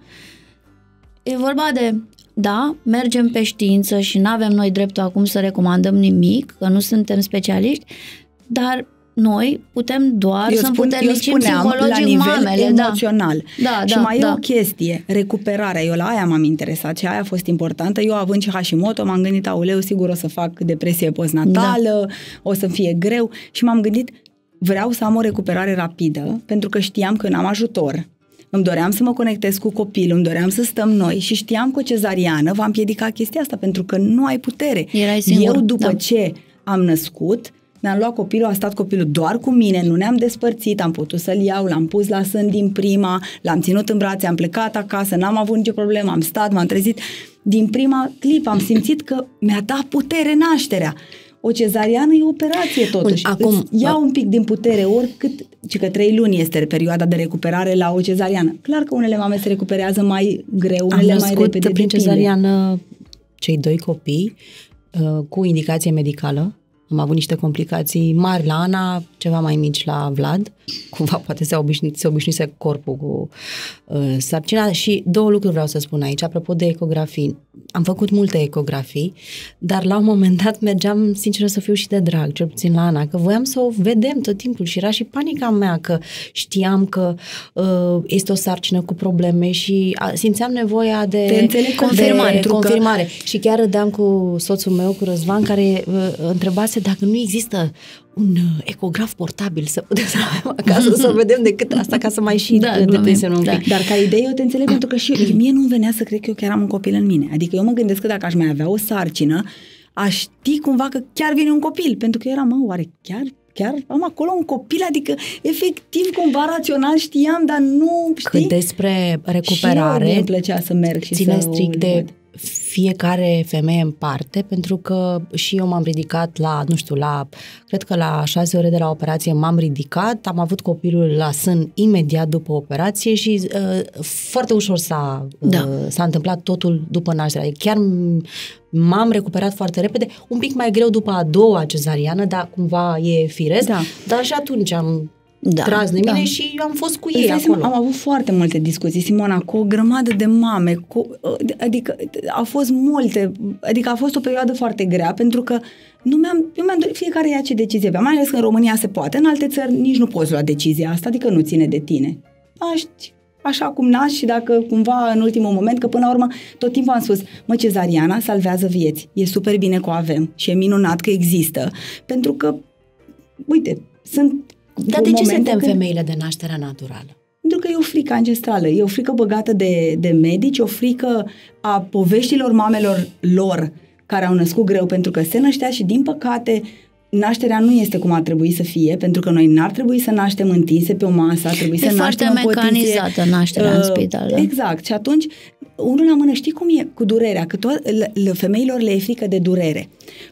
E vorba de, da, mergem pe știință și nu avem noi dreptul acum să recomandăm nimic, că nu suntem specialiști, dar noi putem doar eu să spun, împuternicim psihologic la nivel mamele. emoțional. Da, și da, mai da. e o chestie, recuperarea. Eu la aia m-am interesat și aia a fost importantă. Eu având și Hashimoto, m-am gândit, auleu, sigur o să fac depresie postnatală, da. o să fie greu și m-am gândit, vreau să am o recuperare rapidă, pentru că știam că n-am ajutor. Îmi doream să mă conectez cu copilul, îmi doream să stăm noi și știam că o cezariană va împiedica chestia asta, pentru că nu ai putere. Erai singur, eu, după da. ce am născut, mi-am luat copilul, a stat copilul doar cu mine, nu ne-am despărțit, am putut să-l iau, l-am pus la sân din prima, l-am ținut în brațe, am plecat acasă, n-am avut nicio problemă, am stat, m-am trezit. Din prima clipă am simțit că mi-a dat putere nașterea. O cezariană e o operație totuși. Bun, acum, îți ia un pic din putere, oricât, ci că trei luni este perioada de recuperare la o cezariană. Clar că unele mame se recuperează mai greu, unele mai repede. Am prin cezariană cei doi copii uh, cu indicație medicală. Am avut niște complicații mari la Ana, ceva mai mici la Vlad. Cumva poate se obișnuise, se obișnuise corpul cu uh, sarcina. Și două lucruri vreau să spun aici, apropo de ecografii. Am făcut multe ecografii, dar la un moment dat mergeam, sincer să fiu, și de drag, cel puțin la Ana, că voiam să o vedem tot timpul și era și panica mea că știam că uh, este o sarcină cu probleme și a, simțeam nevoia de, Te înțeleg, confirmare. de confirmare. Și chiar râdeam cu soțul meu, cu Răzvan, care uh, întrebase dacă nu există un ecograf portabil să putem să avem acasă, să vedem decât asta, ca să mai și da, detenționăm un da. pic. Dar ca idee eu te înțeleg, pentru că și eu, mie nu-mi venea să cred că eu chiar am un copil în mine. Adică eu mă gândesc că dacă aș mai avea o sarcină, aș ști cumva că chiar vine un copil, pentru că eu eram, mă, oare chiar chiar am acolo un copil, adică efectiv cumva rațional știam, dar nu știi. Cât despre recuperare, și eu îmi plăcea să merg și ține să strict de fiecare femeie în parte, pentru că și eu m-am ridicat la, nu știu, la, cred că la șase ore de la operație m-am ridicat, am avut copilul la sân imediat după operație și uh, foarte ușor s-a, uh, da. s-a întâmplat totul după naștere. Adică chiar m-am recuperat foarte repede, un pic mai greu după a doua cezariană, dar cumva e firesc, da. Dar și atunci am da, tras de mine da. Și am fost cu ei acolo. Seama, am avut foarte multe discuții, Simona, cu o grămadă de mame, cu, adică au fost multe, adică a fost o perioadă foarte grea, pentru că nu mi-am, eu mi-am dorit, fiecare ia ce decizie avea, mai ales că în România se poate, în alte țări nici nu poți lua decizia asta, adică nu ține de tine. Naști așa cum naști și dacă cumva în ultimul moment, că până la urmă tot timpul am spus, mă, cezariana salvează vieți, e super bine că o avem și e minunat că există, pentru că, uite, sunt Dar de ce se tem femeile de nașterea naturală? Pentru că e o frică ancestrală, e o frică băgată de, de medici, o frică a poveștilor mamelor lor care au născut greu pentru că se năștea și din păcate nașterea nu este cum ar trebui să fie, pentru că noi n-ar trebui să naștem întinse pe o masă, ar trebui e să naștem în poziție... E foarte mecanizată nașterea uh, în spital. Exact. Și atunci, unul la mână, știi cum e cu durerea? Că to- femeilor le e frică de durere.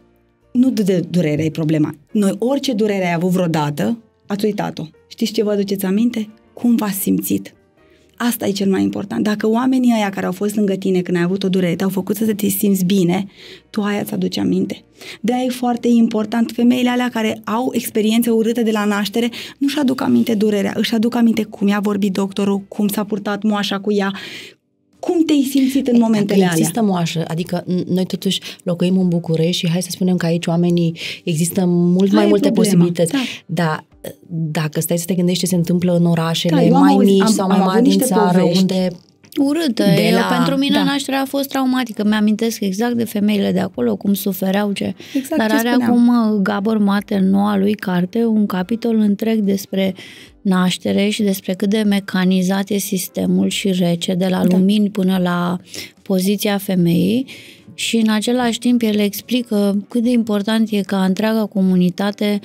Nu de durere e problema. Noi orice durere ai avut vreodată, ați uitat-o. Știți ce vă aduceți aminte? Cum v-ați simțit? Asta e cel mai important. Dacă oamenii ăia care au fost lângă tine când ai avut o durere te-au făcut să te simți bine, tu aia îți aduci aminte. De-aia e foarte important. Femeile alea care au experiențe urâte de la naștere nu-și aduc aminte durerea, își aduc aminte cum i-a vorbit doctorul, cum s-a purtat moașa cu ea, cum te-ai simțit în momentele alea? Există moașă, adică noi totuși locuim în București și hai să spunem că aici oamenii există mult mai multe problema. posibilități. Da. Dar dacă stai să te gândești ce se întâmplă în orașele da, mai auzit, mici am, sau mai mari din țară, povești. unde... Urâtă. Eu, la... Pentru mine da. nașterea a fost traumatică. Mi-amintesc exact de femeile de acolo, cum sufereau ce... Exact Dar ce are spuneam. acum Gabor Mate în noua lui carte un capitol întreg despre naștere și despre cât de mecanizat e sistemul și rece, de la da. lumini până la poziția femeii. Și în același timp el explică cât de important e ca întreaga comunitate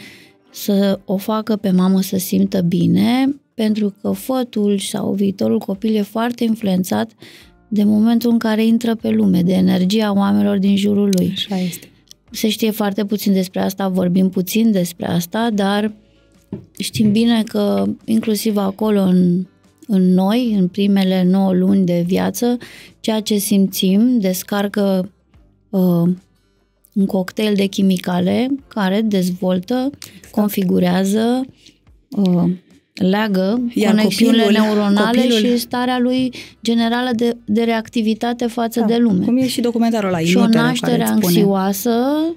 să o facă pe mamă să simtă bine, pentru că fătul sau viitorul copil e foarte influențat de momentul în care intră pe lume, de energia oamenilor din jurul lui. Așa este. Se știe foarte puțin despre asta, vorbim puțin despre asta, dar știm bine că inclusiv acolo în, în noi, în primele nouă luni de viață, ceea ce simțim descarcă uh, un cocktail de chimicale care dezvoltă, exact. configurează, uh, leagă Iar conexiunile copilul, neuronale copilul... și starea lui generală de, de reactivitate față da, de lume. Cum e și documentarul ăla. Și o naștere anxioasă,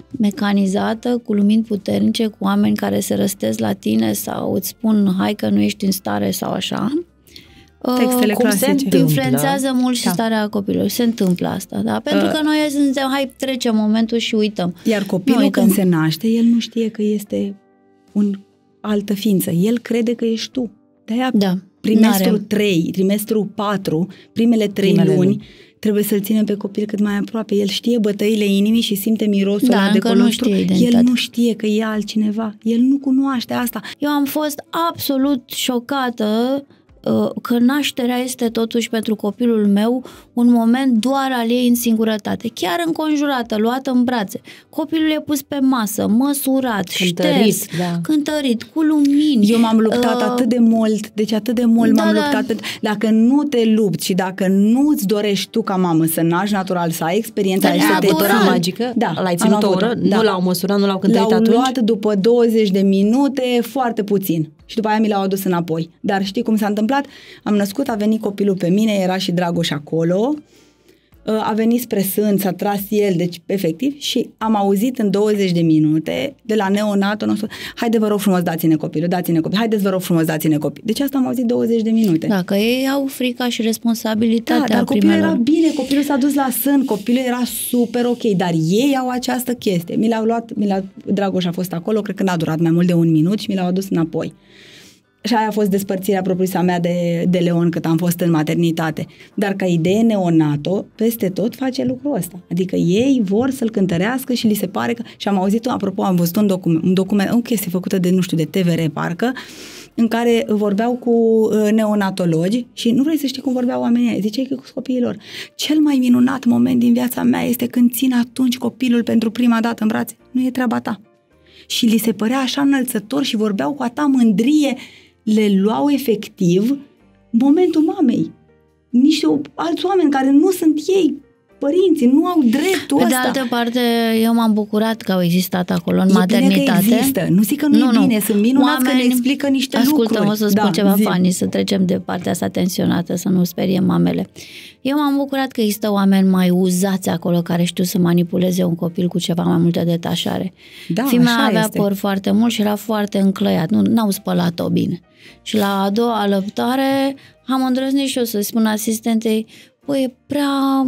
mecanizată, cu lumini puternice, cu oameni care se răstesc la tine sau îți spun hai că nu ești în stare sau așa. Textele cum clasice. Se influențează mult și da. starea copilului. Se întâmplă asta, da? Pentru uh, că noi suntem, hai, trecem momentul și uităm. Iar copilul noi, când se naște, el nu știe că este un altă ființă. El crede că ești tu. De-aia da, trimestrul trei, trimestrul patru, primele trei primele luni, luni, trebuie să-l ținem pe copil cât mai aproape. El știe bătăile inimii și simte mirosul da, ăla de colostru. El nu știe că e altcineva. El nu cunoaște asta. Eu am fost absolut șocată că nașterea este totuși pentru copilul meu un moment doar al ei în singurătate, chiar înconjurată, luată în brațe. Copilul e pus pe masă, măsurat, cântărit, șters, da. cântărit, cu lumini. Eu m-am luptat uh, atât de mult, deci atât de mult da, m-am da. luptat. Pentru, dacă nu te lupți și dacă nu îți dorești tu ca mamă să naști natural, să ai experiența și să te ora magică, da, l-ai ținut o oră, da. nu l-au măsurat, nu l-au cântărit atunci? L-au luat după douăzeci de minute, foarte puțin. Și după aia mi l-au adus înapoi. Dar știi cum s-a întâmplat? Am născut, a venit copilul pe mine, era și Dragoș acolo, a venit spre sân, s-a tras el, deci efectiv, și am auzit în douăzeci de minute de la neonatul nostru, haide vă rog frumos, dați-ne copilul, dați-ne copil, haideți vă rog frumos, dați-ne copil. Deci asta am auzit douăzeci de minute. Da, că ei au frica și responsabilitatea. Da, dar copilul era bine, copilul s-a dus la sân, copilul era super ok, dar ei au această chestie. Mi l-au luat, mi l-a, Dragoș a fost acolo, cred că n-a durat mai mult de un minut și mi l-au adus înapoi. Și aia a fost despărțirea propriu-sa mea de, de Leon cât am fost în maternitate. Dar ca idee neonato, peste tot face lucrul ăsta. Adică ei vor să-l cântărească și li se pare că... Și am auzit, apropo, am văzut un document, un document, o chestie făcută de, nu știu, de T V R parcă, în care vorbeau cu neonatologi și nu vrei să știi cum vorbeau oamenii. Ziceai că cu copiilor. Cel mai minunat moment din viața mea este când țin atunci copilul pentru prima dată în brațe. Nu e treaba ta. Și li se părea așa înălțător și vorbeau cu atâta mândrie, le luau efectiv momentul mamei. Niște alți oameni care nu sunt ei, părinții, nu au dreptul ăsta. Pe de altă parte, eu m-am bucurat că au existat acolo în e maternitate. Bine că există. Nu zic că nu, nu e bine, nu. Sunt minunați oameni, că ne explică niște ascultă, lucruri. Ascultă, o să spun da, ceva funny, să trecem de partea asta tensionată, să nu sperie mamele. Eu m-am bucurat că există oameni mai uzați acolo care știu să manipuleze un copil cu ceva mai multă detașare. Da, Fiimea așa avea este. păr foarte mult și era foarte înclăiat. Nu, n-au spălat-o bine. Și la a doua alăptare am îndrăznit și eu să spun asistentei, păi e prea,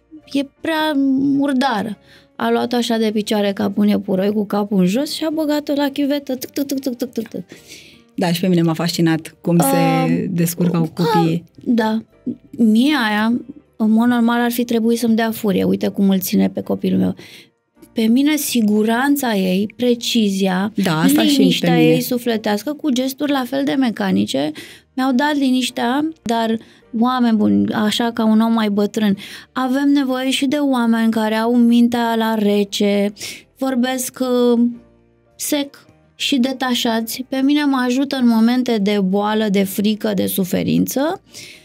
e prea murdară. A luat-o așa de picioare ca un iepuroi cu capul în jos și a băgat-o la chiuvetă. Tuc, tuc, tuc, tuc, tuc, tuc. Da, și pe mine m-a fascinat cum uh, se descurcau copiii. Da. Mie aia, în mod normal, ar fi trebuit să-mi dea furie. Uite cum îl ține pe copilul meu. Pe mine siguranța ei, precizia, da, asta liniștea și ei sufletească, cu gesturi la fel de mecanice, mi-au dat liniștea, dar oameni buni, așa ca un om mai bătrân, avem nevoie și de oameni care au mintea la rece, vorbesc uh, sec și detașați. Pe mine mă ajută în momente de boală, de frică, de suferință,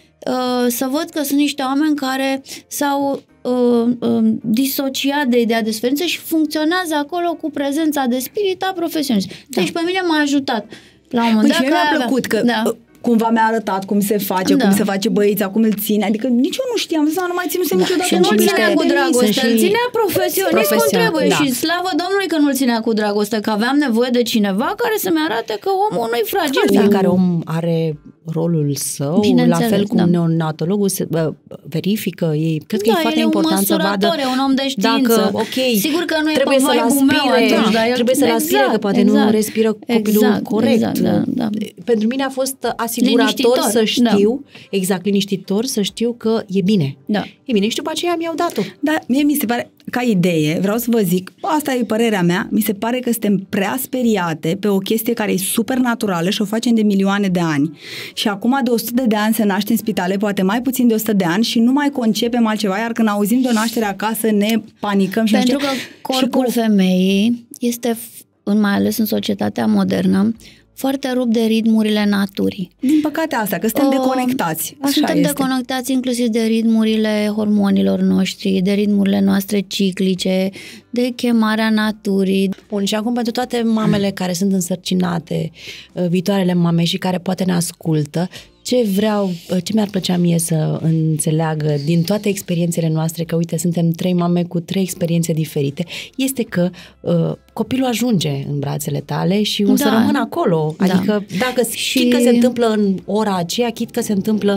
uh, să văd că sunt niște oameni care s-au Uh, uh, disociat de ideea de suferință și funcționează acolo cu prezența de spirit a profesionist. Deci da. Pe mine m-a ajutat. La un moment dat, și mi-a plăcut că da. cumva mi-a arătat cum se face, da. cum se face băița, cum îl ține. Adică nici eu nu știam, nu mai ținusem da. niciodată. Și nu-l ținea cu dragoste, îl ținea profesionist cum trebuie. Da. Și slavă Domnului că nu-l ținea cu dragoste, că aveam nevoie de cineva care să-mi arate că omul nu-i fragil. Da. Fiecare om are rolul său, la fel cum da. neonatologul se uh, verifică ei. Cred că da, e foarte important să vadă e un om de știință. Dacă, okay, sigur că nu e trebuie să-l aspire, atunci, da, trebuie să-l aspire, exact, că poate exact, nu respiră copilul exact, corect. Exact, da, da. Pentru mine a fost asigurator să știu, da. exact, liniștitor să știu că e bine. Da. E bine și după aceea mi-au dat-o. Da, mie mi se pare, ca idee, vreau să vă zic, asta e părerea mea, mi se pare că suntem prea speriate pe o chestie care e super naturală și o facem de milioane de ani. Și acum de o sută de ani se naște în spitale, poate mai puțin de o sută de ani și nu mai concepem altceva, iar când auzim de o naștere acasă ne panicăm. Și pentru că corpul cu... femeii este, mai ales în societatea modernă, foarte rupt de ritmurile naturii. Din păcate asta, că suntem uh, deconectați. Așa suntem este. deconectați inclusiv de ritmurile hormonilor noștri, de ritmurile noastre ciclice, de chemarea naturii. Bun, și acum pentru toate mamele care sunt însărcinate, viitoarele mame și care poate ne ascultă, ce vreau, ce mi-ar plăcea mie să înțeleagă din toate experiențele noastre, că uite, suntem trei mame cu trei experiențe diferite, este că uh, copilul ajunge în brațele tale și o da. să rămână acolo. Adică da. dacă și... chit că se întâmplă în ora aceea, chit că se întâmplă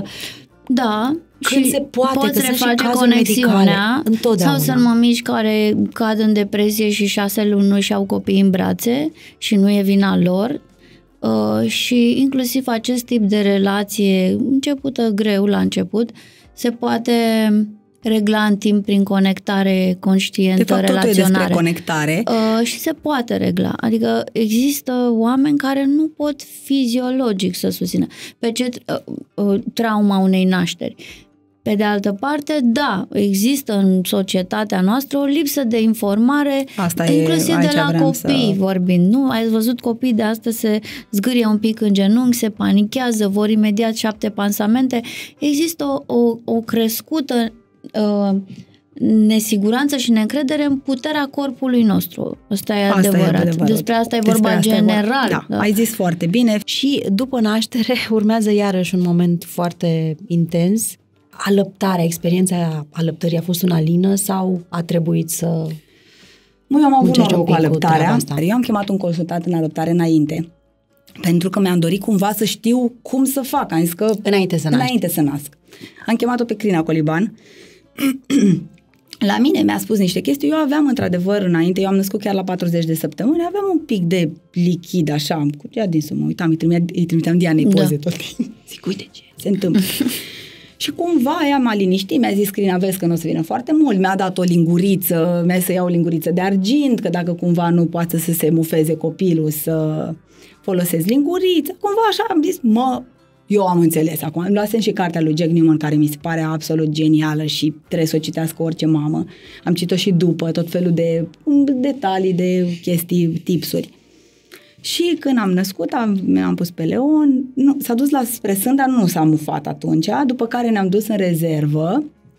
da. când și se poate, poți că sunt și cazuri conexiunea medicale, întotdeauna. Sau sunt mămici care cad în depresie și șase luni nu și-au copii în brațe și nu e vina lor. Uh, și inclusiv acest tip de relație începută greu la început se poate regla în timp prin conectare conștientă, de fapt, relaționare. totul e despre conectare. Uh, și se poate regla. Adică există oameni care nu pot fiziologic să susțină. Pe ce uh, uh, trauma unei nașteri. Pe de altă parte, da, există în societatea noastră o lipsă de informare, Asta inclusiv e, de la copii să... vorbind. Nu? Ai văzut copii de astăzi se zgârie un pic în genunchi, se panichează, vor imediat șapte pansamente. Există o, o, o crescută uh, nesiguranță și neîncredere în puterea corpului nostru. Asta e, asta adevărat. e adevărat. Despre asta e Despre vorba asta general. Da, da. Ai zis foarte bine. Și după naștere urmează iarăși un moment foarte intens. Alăptarea, experiența alăptării a fost una lină sau a trebuit să... Nu, eu am avut noroc cu alăptarea. Eu am chemat un consultant în alăptare înainte. Pentru că mi-am dorit cumva să știu cum să fac. Am zis că... Înainte să nasc. Înainte să nasc. Am chemat-o pe Crina Coliban. La mine mi-a spus niște chestii. Eu aveam într-adevăr înainte, eu am născut chiar la patruzeci de săptămâni, aveam un pic de lichid așa. Am curgea din să mă uitam, îi trimiteam, îi trimiteam Dianei poze da. tot timpul. Zic, uite ce se întâmplă. Și cumva ea m-a liniștit, mi-a zis, Crina, vezi că nu o să vină foarte mult, mi-a dat o linguriță, mi-a să iau o linguriță de argint, că dacă cumva nu poate să se mufeze copilul, să folosesc linguriță. Cumva așa am zis, mă, eu am înțeles acum. Îmi luasem și cartea lui Jack Newman, care mi se pare absolut genială și trebuie să o citească orice mamă. Am citit-o și după, tot felul de detalii, de chestii, tipsuri. Și când am născut, am, mi-am pus pe Leon, nu, s-a dus la spre sân, dar nu s-a mufat atunci, după care ne-am dus în rezervă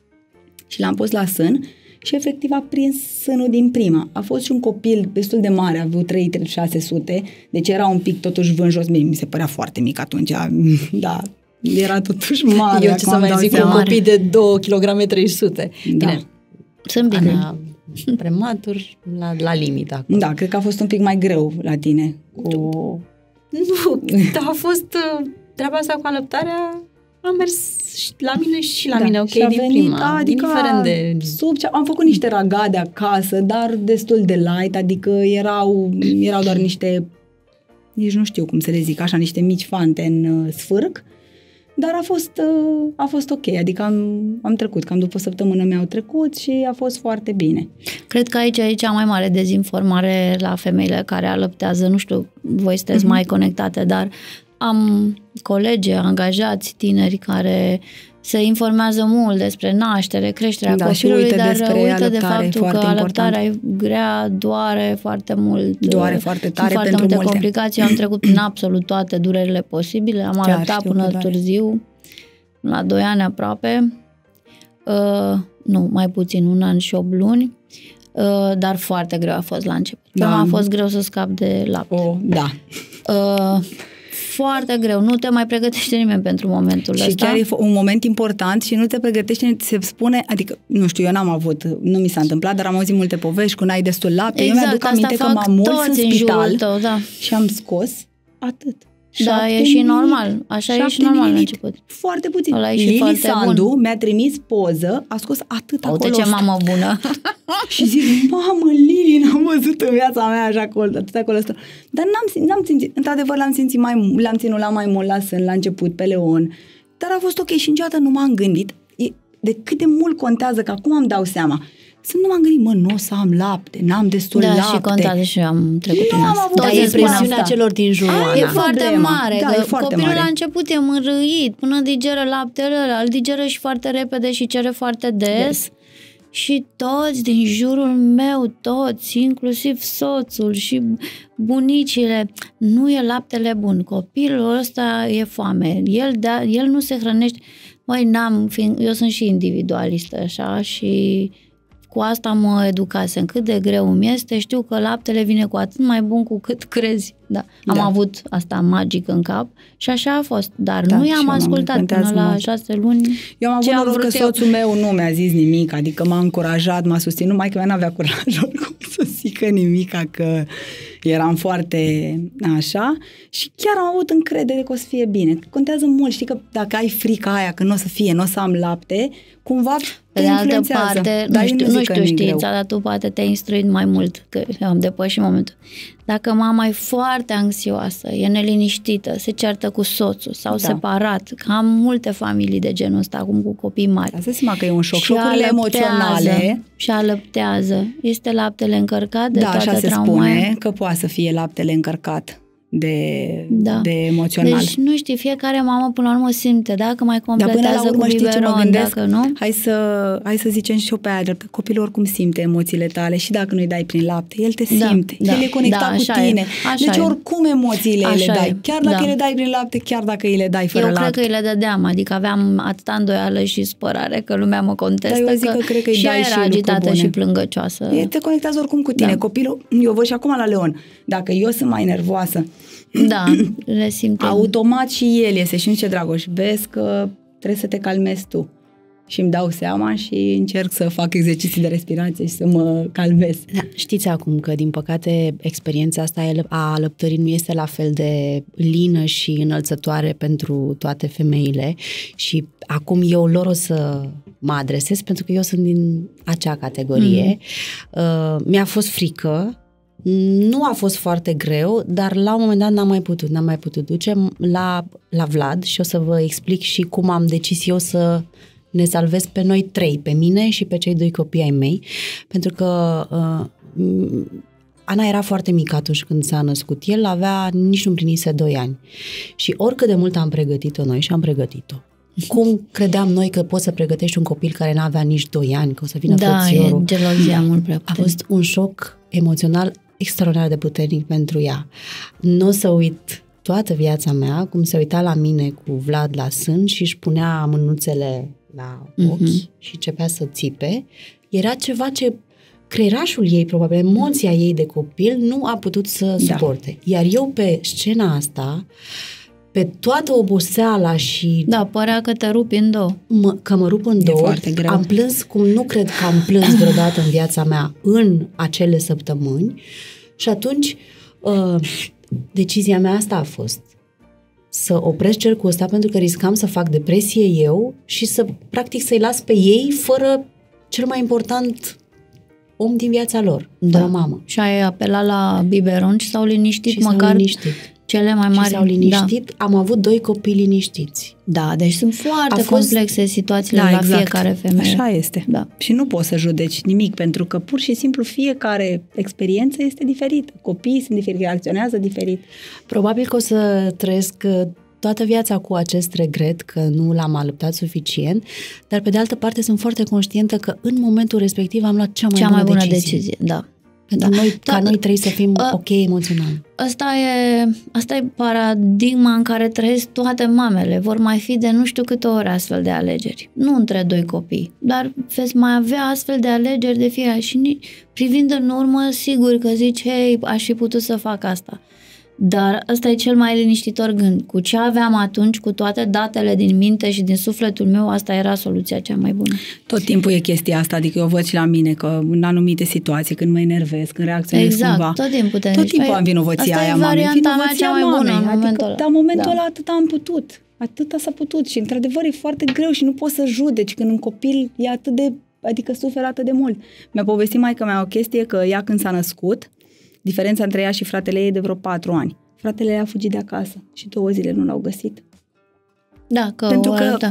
și l-am pus la sân și efectiv a prins sânul din prima. A fost și un copil destul de mare, a avut trei mii șase sute, deci era un pic totuși vânjos, mi se părea foarte mic atunci, da, era totuși mare. Eu ce să mai zic, un copil de două virgulă trei sute. Da. Bine, sunt bine. Ana, prematur, la, la limită acum. Da, cred că a fost un pic mai greu la tine. Cu... Nu, dar a fost uh, treaba asta cu alăptarea, a mers la mine și la da, mine, ok, din venit, prima, adică de... Sub, am făcut niște ragade acasă, dar destul de light, adică erau, erau doar niște, nici nu știu cum să le zic, așa, niște mici fante în uh, sfârc, dar a fost, uh, a fost ok, adică am, am trecut, cam după o săptămână mi-au trecut și a fost foarte bine. Cred că aici e cea mai mare dezinformare la femeile care alăptează, nu știu, voi sunteți uh-huh. mai conectate, dar am colegi, angajați, tineri care se informează mult despre naștere, creșterea da, copilului, uită dar despre uită de faptul că alăptarea important. e grea, doare foarte mult. Doare foarte tare foarte pentru multe multe. complicații. Am trecut prin absolut toate durerile posibile. Am Chiar alăptat până târziu, la doi ani aproape. Uh, nu, mai puțin, un an și opt luni. Uh, dar foarte greu a fost la început. Da. A fost greu să scap de lapte. Oh, da. Uh, Foarte greu, nu te mai pregătește nimeni pentru momentul și ăsta. Și chiar e un moment important și nu te pregătește, se spune, adică, nu știu, eu n-am avut, nu mi s-a întâmplat, dar am auzit multe povești cu n-ai destul lapte. Exact, eu mi-aduc aminte că m-am mult în spital tău, da. și am scos atât. Da, e și normal. Așa e și normal la început. Foarte puțin. Lili Sandu mi-a trimis poză, a scos atât acolo. Uite ce mamă bună. Și zic, mamă, Lili, n-am văzut în viața mea așa acolo, atât acolo. Dar n-am, n-am simțit, într-adevăr l-am simțit mai, l-am ținut la mai mult la sân, la început, pe Leon. Dar a fost ok și niciodată nu m-am gândit de cât de mult contează, că acum îmi dau seama. Să nu m-am gândit, mă, nu o să am lapte, n-am destul da, lapte. Da, și contează și eu am trecut prin asta. Dar e presiunea celor din jur. E foarte mare, da, că e foarte copilul mare. la început e mărâit, până digeră laptele ăla, îl digeră și foarte repede și cere foarte des. Yes. Și toți din jurul meu, toți, inclusiv soțul și bunicile, nu e laptele bun. Copilul ăsta e foame, el, da, el nu se hrănește. Măi, n-am, eu sunt și individualistă așa și cu asta mă educasem. Cât de greu îmi este, știu că laptele vine cu atât mai bun cu cât crezi. Da. Am da. avut asta magic în cap și așa a fost. Dar da, nu i-am ascultat până la mult. șase luni. Eu am avut noroc că eu. soțul meu nu mi-a zis nimic, adică m-a încurajat, m-a susținut, numai că n-avea curaj oricum să zică nimic, că eram foarte așa și chiar am avut încredere că o să fie bine. Contează mult, știi că dacă ai frica aia că nu o să fie, nu o să am lapte, cumva pe de altă parte, nu știu, nu știu știința, dar tu poate te-ai instruit mai mult, că am depășit momentul. Dacă mama e foarte anxioasă, e neliniștită, se ceartă cu soțul sau da. separat, că am multe familii de genul ăsta acum cu copii mari. Asta seama că e un șoc. Șocurile emoționale. Și alăptează. Este laptele încărcat de da, toată așa se trauma spune aia? Că poate să fie laptele încărcat de, da. de emoțional. Deci, nu știi, fiecare mamă până la urmă simte, dacă mai completează Dar până la urmă, cu biberon, știi ce mă gândesc? Dacă nu? Hai să, hai să zicem și eu pe aia drept. Copilul oricum simte emoțiile tale și dacă nu-i dai prin lapte, el te da, simte. Da, el e conectat da, cu tine. Deci e. oricum emoțiile așa le dai. E. Chiar dacă da. le dai prin lapte, chiar dacă îi le dai fără eu lapte. Eu cred că îi le dădeam, adică aveam atâta îndoială și spărare că lumea mă contestă. Dar eu zic că, că cred că îi și dai era și agitată și plângăcioasă. E, te conectează oricum cu tine. Da. Copilul, eu văd și acum la Leon, dacă eu sunt mai nervoasă, da, le simte. Automat și el iese și nu ce Dragoș, vezi că trebuie să te calmezi tu. Și îmi dau seama și încerc să fac exerciții de respirație și să mă calmez. Da, știți acum că, din păcate, experiența asta a alăptării nu este la fel de lină și înălțătoare pentru toate femeile și acum eu lor o să mă adresez pentru că eu sunt din acea categorie. Mm. Uh, mi-a fost frică. Nu a fost foarte greu, dar la un moment dat n-am mai putut, n-am mai putut duce la, la Vlad și o să vă explic și cum am decis eu să ne salvez pe noi trei, pe mine și pe cei doi copii ai mei, pentru că uh, Ana era foarte mică atunci când s-a născut. El avea, nici nu împlinise doi ani. Și oricât de mult am pregătit-o noi și am pregătit-o. Cum credeam noi că poți să pregătești un copil care n-avea nici doi ani, că o să vină da, frățiorul? Da, e gelozia mult prea puternic. A fost un șoc emoțional extraordinar de puternic pentru ea. Nu o să uit toată viața mea cum se uita la mine cu Vlad la sân și își punea mânuțele la ochi uh-huh. și începea să țipe. Era ceva ce creierașul ei, probabil, emoția ei de copil nu a putut să da. suporte. Iar eu pe scena asta, pe toată oboseala și... Da, părea că te rupi în două. Mă, că mă rup în două. Am plâns cum nu cred că am plâns vreodată în viața mea în acele săptămâni și atunci uh, decizia mea asta a fost să opresc cercul ăsta pentru că riscam să fac depresie eu și să, practic, să-i las pe ei fără cel mai important om din viața lor, da. O mamă. Și ai apelat la biberon și s-au liniștit și măcar... s-au liniștit. Cele mai mari. Și s-au liniștit. Da. Am avut doi copii liniștiți. Da, deci sunt foarte fost... complexe situațiile da, la exact. Fiecare femeie. Așa este. Da. Și nu poți să judeci nimic, pentru că pur și simplu fiecare experiență este diferită. Copiii sunt diferiți, reacționează diferit. Probabil că o să trăiesc toată viața cu acest regret că nu l-am alăptat suficient, dar pe de altă parte sunt foarte conștientă că în momentul respectiv am luat cea mai, cea bună, mai bună decizie. decizie. Da. Pentru da. noi, da. ca noi trebuie să fim uh, ok emoțional. Asta e, asta e paradigma în care trăiesc toate mamele. Vor mai fi de nu știu câte ori astfel de alegeri. Nu între doi copii, dar veți mai avea astfel de alegeri de fiecare. Și privind în urmă, sigur că zici, hei, aș fi putut să fac asta. Dar ăsta e cel mai liniștitor gând. Cu ce aveam atunci, cu toate datele din minte și din sufletul meu, asta era soluția cea mai bună. Tot timpul e chestia asta, adică eu văd și la mine că în anumite situații, când mă enervez, când reacționez exact, cumva, tot timpul, te tot timpul am vinovăția aia mamei. Asta e varianta mea cea mai bună în momentul adică, ăla. Dar în momentul da. ăla atât am putut. Atâta s-a putut și într-adevăr e foarte greu și nu poți să judeci când un copil e atât de, adică suferă atât de mult. Mi-a povestit maica mea o chestie că ea când s-a născut, diferența între ea și fratele ei e de vreo patru ani. Fratele ei a fugit de acasă și două zile nu l-au găsit. Da, că pentru că altă.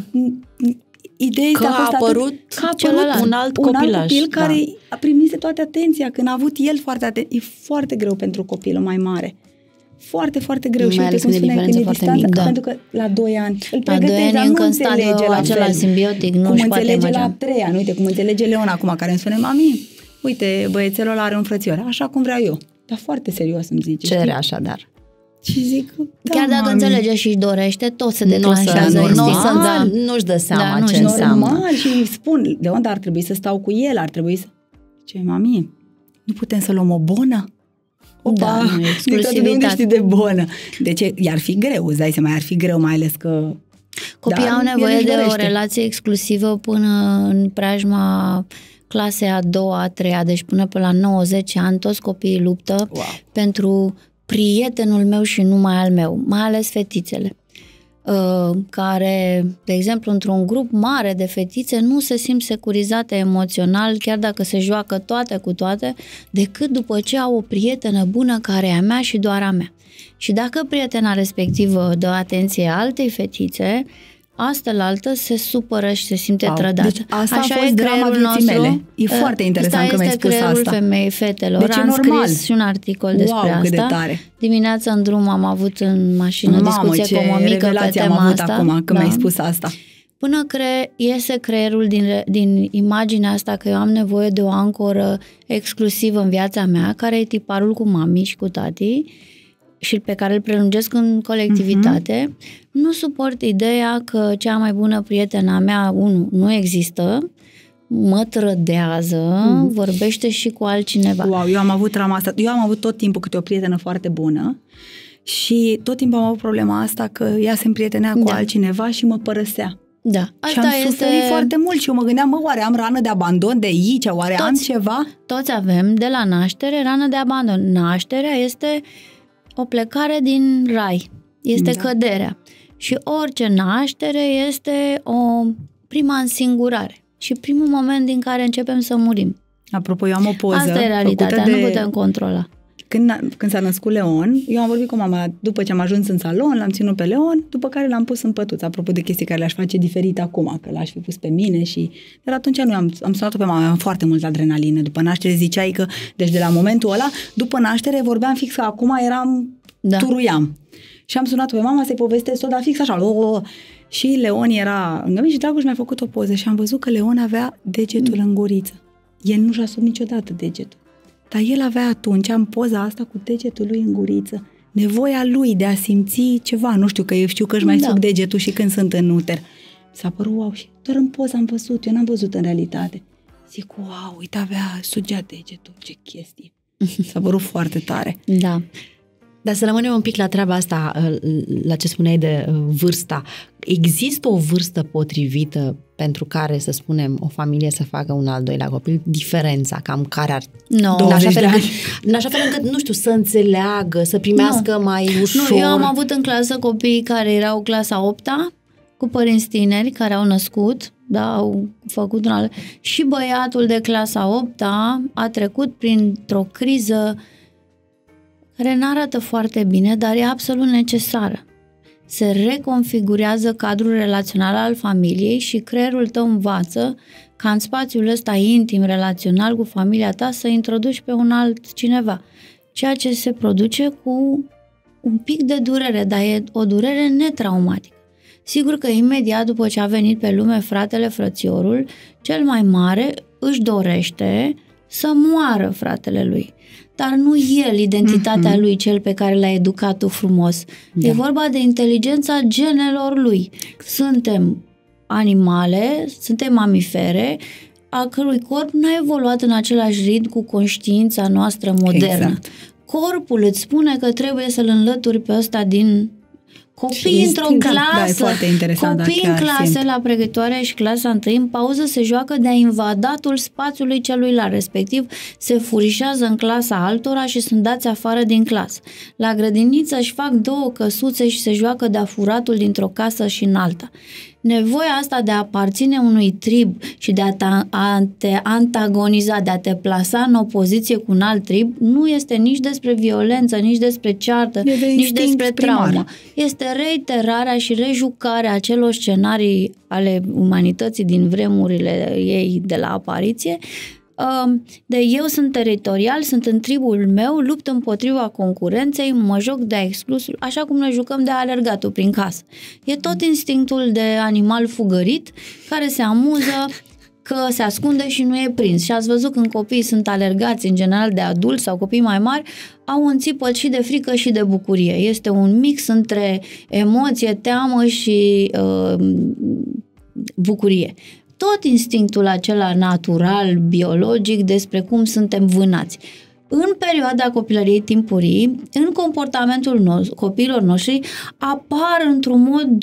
ideea că a apărut, că a apărut un alt un copilaș, alt copil da. care a primit toată atenția, când a avut el foarte atenție. E foarte greu pentru copilul mai mare. Foarte, foarte greu. Mai și uite cum spuneai, când e distanță, da. pentru că la doi ani îl la pregătești, dar nu înțelege la acela fel. simbiotic, nu cum își poate înțelege imagina. la trei ani. Uite, cum înțelege Leon acum, care îmi spune, mami, uite, băiețelul ăla are un frățior, așa cum vreau eu. Dar foarte serios îmi zice. Cere așadar. Și zic, da, chiar dacă mami. înțelege și își dorește, tot se declanșează. Nu, nu, să, da, nu-și dă seama da, ce nu, înseamnă. Normal, și îi spun, de unde ar trebui să stau cu el, ar trebui să... Ce, mami, nu putem să luăm o bonă? Opa, da, nu, exclusivitate. De unde știi de bonă? Deci i-ar fi greu, îți dai seama, ar fi greu, mai ales că... Copiii au nevoie de o relație exclusivă până în preajma clasei a doua, a treia, deci până pe la nouă zece ani, toți copiii luptă wow. pentru prietenul meu și numai al meu, mai ales fetițele. care, de exemplu, într-un grup mare de fetițe nu se simt securizate emoțional, chiar dacă se joacă toate cu toate, decât după ce au o prietenă bună care e a mea și doar a mea. Și dacă prietena respectivă dă atenție altei fetițe, astă-laltă se supără și se simte wow. trădată. Deci asta Așa a fost e drama vieții nostru. mele. E foarte interesant că mi-ai spus asta. Asta este creierul femei, fetelor. Deci Am normal. scris și un articol despre wow, asta. Cât de tare. Dimineața în drum am avut în mașină Mamă, discuție cu o mică pe tema am avut asta. acum că da. mi-ai spus asta. Până cre- iese creierul din, din imaginea asta că eu am nevoie de o ancoră exclusivă în viața mea, care e tiparul cu mami și cu tati, și pe care îl prelungesc în colectivitate, uh-huh. nu suport ideea că cea mai bună prietena mea, unu, nu există, mă trădează, uh-huh. vorbește și cu altcineva. Wow, eu am avut trama asta. Eu am avut tot timpul câte o prietenă foarte bună și tot timpul am avut problema asta că ea se împrietenea cu da. altcineva și mă părăsea. Da, asta și am este... suferit foarte mult și eu mă gândeam, mă, oare am rană de abandon de aici, oare toți, am ceva? Toți avem de la naștere rană de abandon. Nașterea este o plecare din rai, este da. căderea. Și orice naștere este o prima însingurare și primul moment din care începem să murim. Apropo, eu am o poză. Asta e realitatea, de... nu putem controla. Când, când s-a născut Leon, eu am vorbit cu mama după ce am ajuns în salon, l-am ținut pe Leon, după care l-am pus în pătuț. Apropo de chestii care le-aș face diferit acum, că l-aș fi pus pe mine și... Dar atunci nu, am, am sunat-o pe mama, am foarte multă adrenalină. După naștere ziceai că, deci de la momentul ăla, după naștere vorbeam fix că acum eram, da. turuiam. Și am sunat-o pe mama să-i povestesc-o, dar fix așa, oh, și Leon era lângă mine și Dragoș mi-a făcut o poză și am văzut că Leon avea degetul mm. în guriță. El nu și-a sub niciodată degetul. Dar el avea atunci, în poza asta, cu degetul lui în guriță, nevoia lui de a simți ceva, nu știu, că eu știu că își mai da. suc degetul și când sunt în uter. S-a părut wow și doar în poză am văzut, eu n-am văzut în realitate. Zic, wow, uite, avea, sugea degetul, ce chestie. S-a părut foarte tare. Da. Dar să rămânem un pic la treaba asta, la ce spuneai de vârsta. Există o vârstă potrivită pentru care, să spunem, o familie să facă un al doilea copil? Diferența, cam care ar... No. În așa fel încât, în așa fel încât, nu știu, să înțeleagă, să primească no. mai ușor. Nu, eu am avut în clasă copii care erau clasa opta, cu părinți tineri care au născut, da, au făcut un alt... Și băiatul de clasa opta a trecut printr-o criză care n-arată foarte bine, dar e absolut necesară. Se reconfigurează cadrul relațional al familiei și creierul tău învață ca în spațiul ăsta intim, relațional cu familia ta, să introduci pe un alt cineva. Ceea ce se produce cu un pic de durere, dar e o durere netraumatică. Sigur că imediat după ce a venit pe lume fratele, frățiorul, cel mai mare își dorește să moară fratele lui. Dar nu el, identitatea mm-hmm. lui, cel pe care l-a educat tu frumos. Da. E vorba de inteligența genelor lui. Suntem animale, suntem mamifere, a cărui corp n-a evoluat în același ritm cu conștiința noastră modernă. Exact. Corpul îți spune că trebuie să-l înlături pe ăsta din... Copii într-o clasă, da, copii în clase la pregătitoare și clasa întâi, în pauză se joacă de-a invadatul spațiului celuilar, respectiv se furișează în clasa altora și sunt dați afară din clasă. La grădiniță își fac două căsuțe și se joacă de-a furatul dintr-o casă și în alta. Nevoia asta de a aparține unui trib și de a te, a te antagoniza, de a te plasa în opoziție cu un alt trib, nu este nici despre violență, nici despre ceartă, de nici despre primar. traumă. Este reiterarea și rejucarea acelor scenarii ale umanității din vremurile ei de la apariție, de eu sunt teritorial, sunt în tribul meu, lupt împotriva concurenței, mă joc de exclusul, așa cum ne jucăm de alergatul prin casă. E tot instinctul de animal fugărit care se amuză că se ascunde și nu e prins. Și ați văzut când copiii sunt alergați, în general de adulți sau copii mai mari, au un țipăt și de frică și de bucurie. Este un mix între emoție, teamă și uh, bucurie. Tot instinctul acela natural, biologic, despre cum suntem vânați. În perioada copilăriei timpurii, în comportamentul nostru, copiilor noștri, apar într-un mod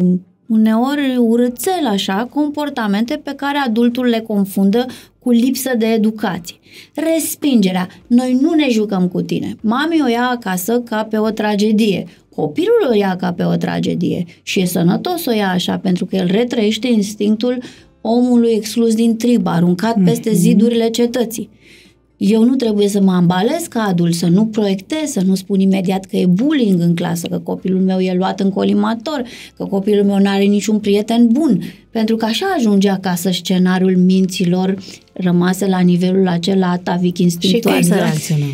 uneori urâțel așa, comportamente pe care adultul le confundă cu lipsă de educație. Respingerea. Noi nu ne jucăm cu tine. Mami o ia acasă ca pe o tragedie. copilul o ia ca pe o tragedie și e sănătos o ia așa, pentru că el retrăiește instinctul omului exclus din trib, aruncat mm-hmm. peste zidurile cetății. Eu nu trebuie să mă ambalez ca adult, să nu proiectez, să nu spun imediat că e bullying în clasă, că copilul meu e luat în colimator, că copilul meu nu are niciun prieten bun, pentru că așa ajunge acasă scenariul minților rămase la nivelul acela atavic instinctual. Și cum să reacționăm?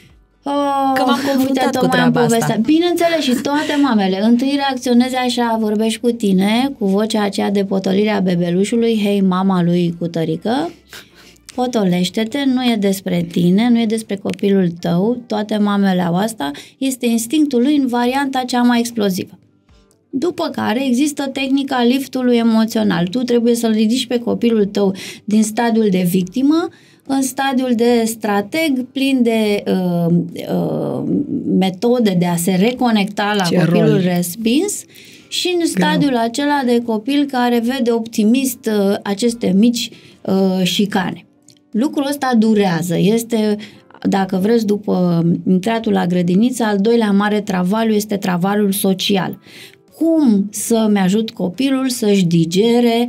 Oh, că m-am confruntat cu treaba asta. Bineînțeles, și toate mamele. Întâi reacționezi așa, vorbești cu tine, cu vocea aceea de potolire a bebelușului, hei, mama lui cu tărică, potolește-te, nu e despre tine, nu e despre copilul tău, toate mamele au asta, este instinctul lui în varianta cea mai explozivă. După care există tehnica liftului emoțional. Tu trebuie să-l ridici pe copilul tău din stadiul de victimă în stadiul de strateg, plin de uh, uh, metode de a se reconecta la Ce copilul rol. respins și în stadiul Greu. acela de copil care vede optimist uh, aceste mici uh, șicane. Lucrul ăsta durează. Este, dacă vreți, după intratul la grădiniță, al doilea mare travaliu este travaliul social. Cum să-mi ajut copilul să-și digere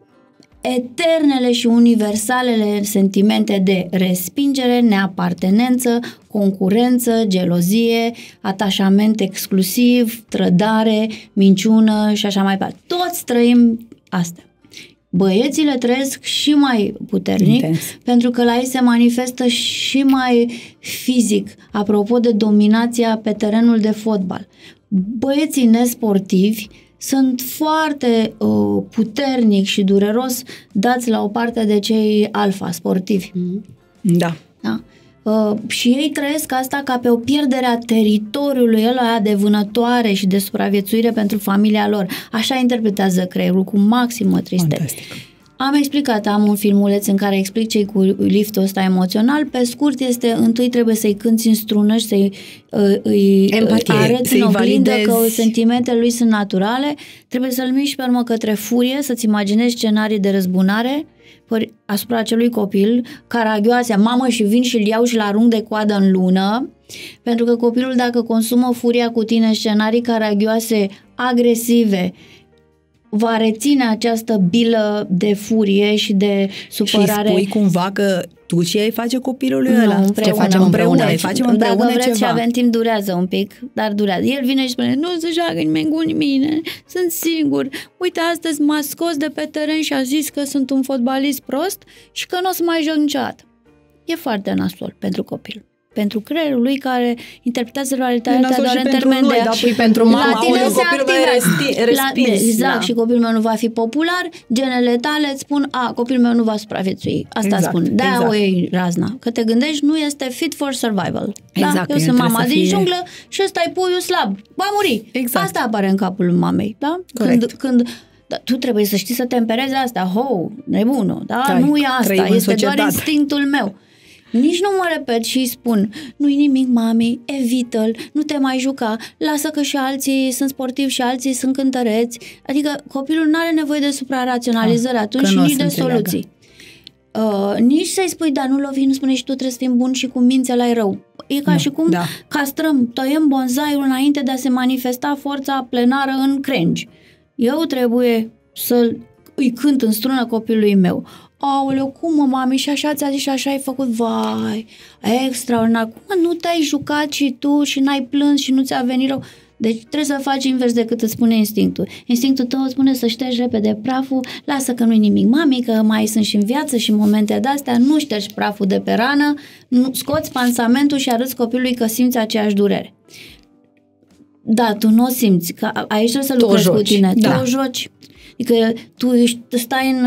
eternele și universalele sentimente de respingere, neapartenență, concurență, gelozie, atașament exclusiv, trădare, minciună și așa mai departe. Toți trăim astea. Băieții le trăiesc și mai puternic, Intens. pentru că la ei se manifestă și mai fizic, apropo de dominația pe terenul de fotbal. Băieții nesportivi sunt foarte uh, puternic și dureros dați la o parte de cei alfa sportivi. Da. da? Uh, și ei trăiesc asta ca pe o pierdere a teritoriului ăla de vânătoare și de supraviețuire pentru familia lor. Așa interpretează creierul, cu maximă tristețe. Fantastic. Am explicat, am un filmuleț în care explic ce-i cu liftul ăsta emoțional. Pe scurt este, întâi trebuie să-i cânti în strună și să-i uh, îi Empatie, arăți să-i în oglindă validezi. că sentimentele lui sunt naturale. Trebuie să-l miști pe urmă către furie, să-ți imaginezi scenarii de răzbunare asupra acelui copil, caragioase, mamă, și vin și-l iau și-l arunc de coadă în lună, pentru că copilul, dacă consumă furia cu tine, scenarii caragioase, agresive, va reține această bilă de furie și de supărare. Și spui cumva că tu ce ai face copilului nu, ăla? Împreună. Ce facem împreună? Îi facem împreună Dacă vreți ceva. și avem timp, durează un pic, dar durează. El vine și spune, nu se joacă nimeni cu mine, sunt singur. Uite, astăzi m-a scos de pe teren și a zis că sunt un fotbalist prost și că nu o să mai joc niciodată. E foarte nasol pentru copil. Pentru creierul lui care interpretează realitatea doar în termen de... Dar și pentru mama, la tine se activează. Respins. Exact, da. și copilul meu nu va fi popular, genele tale îți spun, a, copilul meu nu va supraviețui. Asta exact, spun. De-aia exact. o iei razna. Că te gândești, nu este fit for survival. Exact, da? Eu sunt mama din junglă și ăsta e puiul slab. Va muri. Exact. Asta apare în capul mamei. Da? Când, când da, tu trebuie să știi să temperezi asta. Ho, nebună, da? Trai, nu e asta, este societate. doar instinctul meu. Nici nu mă repet și îi spun, nu-i nimic, mami, evită-l, nu te mai juca, lasă că și alții sunt sportivi și alții sunt cântăreți. Adică copilul nu are nevoie de supraraționalizări atunci și nici de soluții. Uh, nici să-i spui, da, nu lovi, nu spune și tu trebuie să fii bun și cu mințea la rău. E ca nu, și cum da. castrăm, tăiem bonsaiul înainte de a se manifesta forța plenară în crengi. Eu trebuie să îi cânt în strună copilului meu. Aoleu, cum mă, mami, și așa ți-a zis și așa ai făcut, vai, extraordinar, cum nu te-ai jucat și tu și n-ai plâns și nu ți-a venit rău? Deci trebuie să faci invers decât îți spune instinctul. Instinctul tău îți spune să ștergi repede praful, lasă că nu-i nimic, mami, că mai sunt și în viață și momente de-astea, nu ștergi praful de pe rană, nu, scoți pansamentul și arăți copilului că simți aceeași durere. Da, tu nu o simți, că aici trebuie să lucrezi cu tine, da. tu o joci. Adică tu stai în...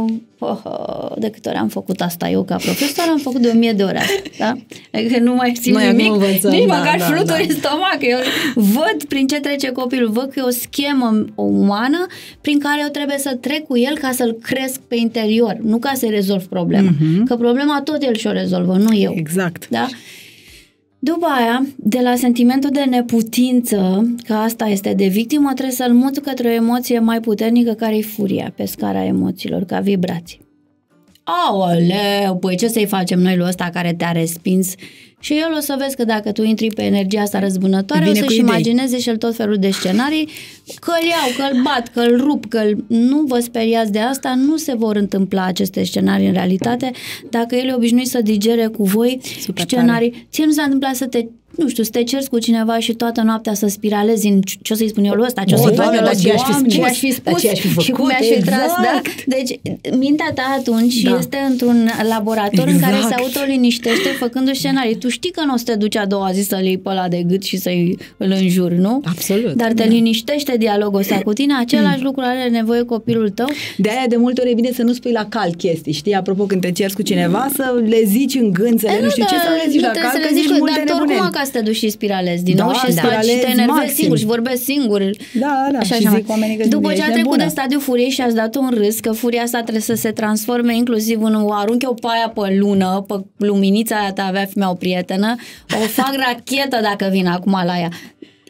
Uh, de câte ori am făcut asta eu ca profesor, am făcut de o mie de ori asta, da? Adică nu mai simt Noi nimic, învățăm, nici da, măcar da, fluturi da. în stomac. Eu văd prin ce trece copilul, văd că e o schemă umană prin care eu trebuie să trec cu el ca să-l cresc pe interior, nu ca să-i rezolv problema. Mm-hmm. Că problema tot el și-o rezolvă, nu eu. Exact. Da? După aia, de la sentimentul de neputință, că asta este de victimă, trebuie să-l muți către o emoție mai puternică, care e furia pe scara emoțiilor, ca vibrații. Aoleu, păi ce să-i facem noi lui ăsta care te-a respins Și el o să vezi că dacă tu intri pe energia asta răzbunătoare, Vine o să-și cu idei. imagineze și el tot felul de scenarii, că-l iau, că-l bat, că-l rup, că-l... Nu vă speriați de asta, nu se vor întâmpla aceste scenarii în realitate. Dacă el e obișnuit să digere cu voi Super scenarii, ție nu s-a întâmplat să te nu știu, să te ceri cu cineva și toată noaptea să spiralezi în ce o să-i spun eu lui ăsta, ce o să-i fac eu lui ăsta, ce aș fi spus, ce aș fi făcut, și cum mi-aș fi tras, exact. da? Deci, mintea ta atunci Da. este într-un laborator Exact. în care se autoliniștește făcându scenarii. Tu știi că nu o să te duci a doua zi să-l iei pe ăla de gât și să-i îl înjuri, nu? Absolut. Dar te Da. liniștește dialogul ăsta cu tine, același lucru are nevoie copilul tău. De aia de multe ori e bine să nu spui la cal chestii, știi? Apropo, când te ceri cu cineva, să le zici în gând, să le E, nu știu ce, să le zici nu la trebuie cal, să că le zici zici, multe dar tu oricum nebuneli. acasă te duci și spiralezi din Da, nou și, da. stai, și te Spiralezi enervezi maxim. singur și vorbești singur. Da, da, și așa zic mai. oamenii că După ești ce a trecut nebună. de stadiul furiei și ați dat un râs, că furia asta trebuie să se transforme inclusiv în o arunc eu pe aia pe lună, pe luminița aia ta, avea fi mea o prietenă, o fac rachetă dacă vin acum la ea.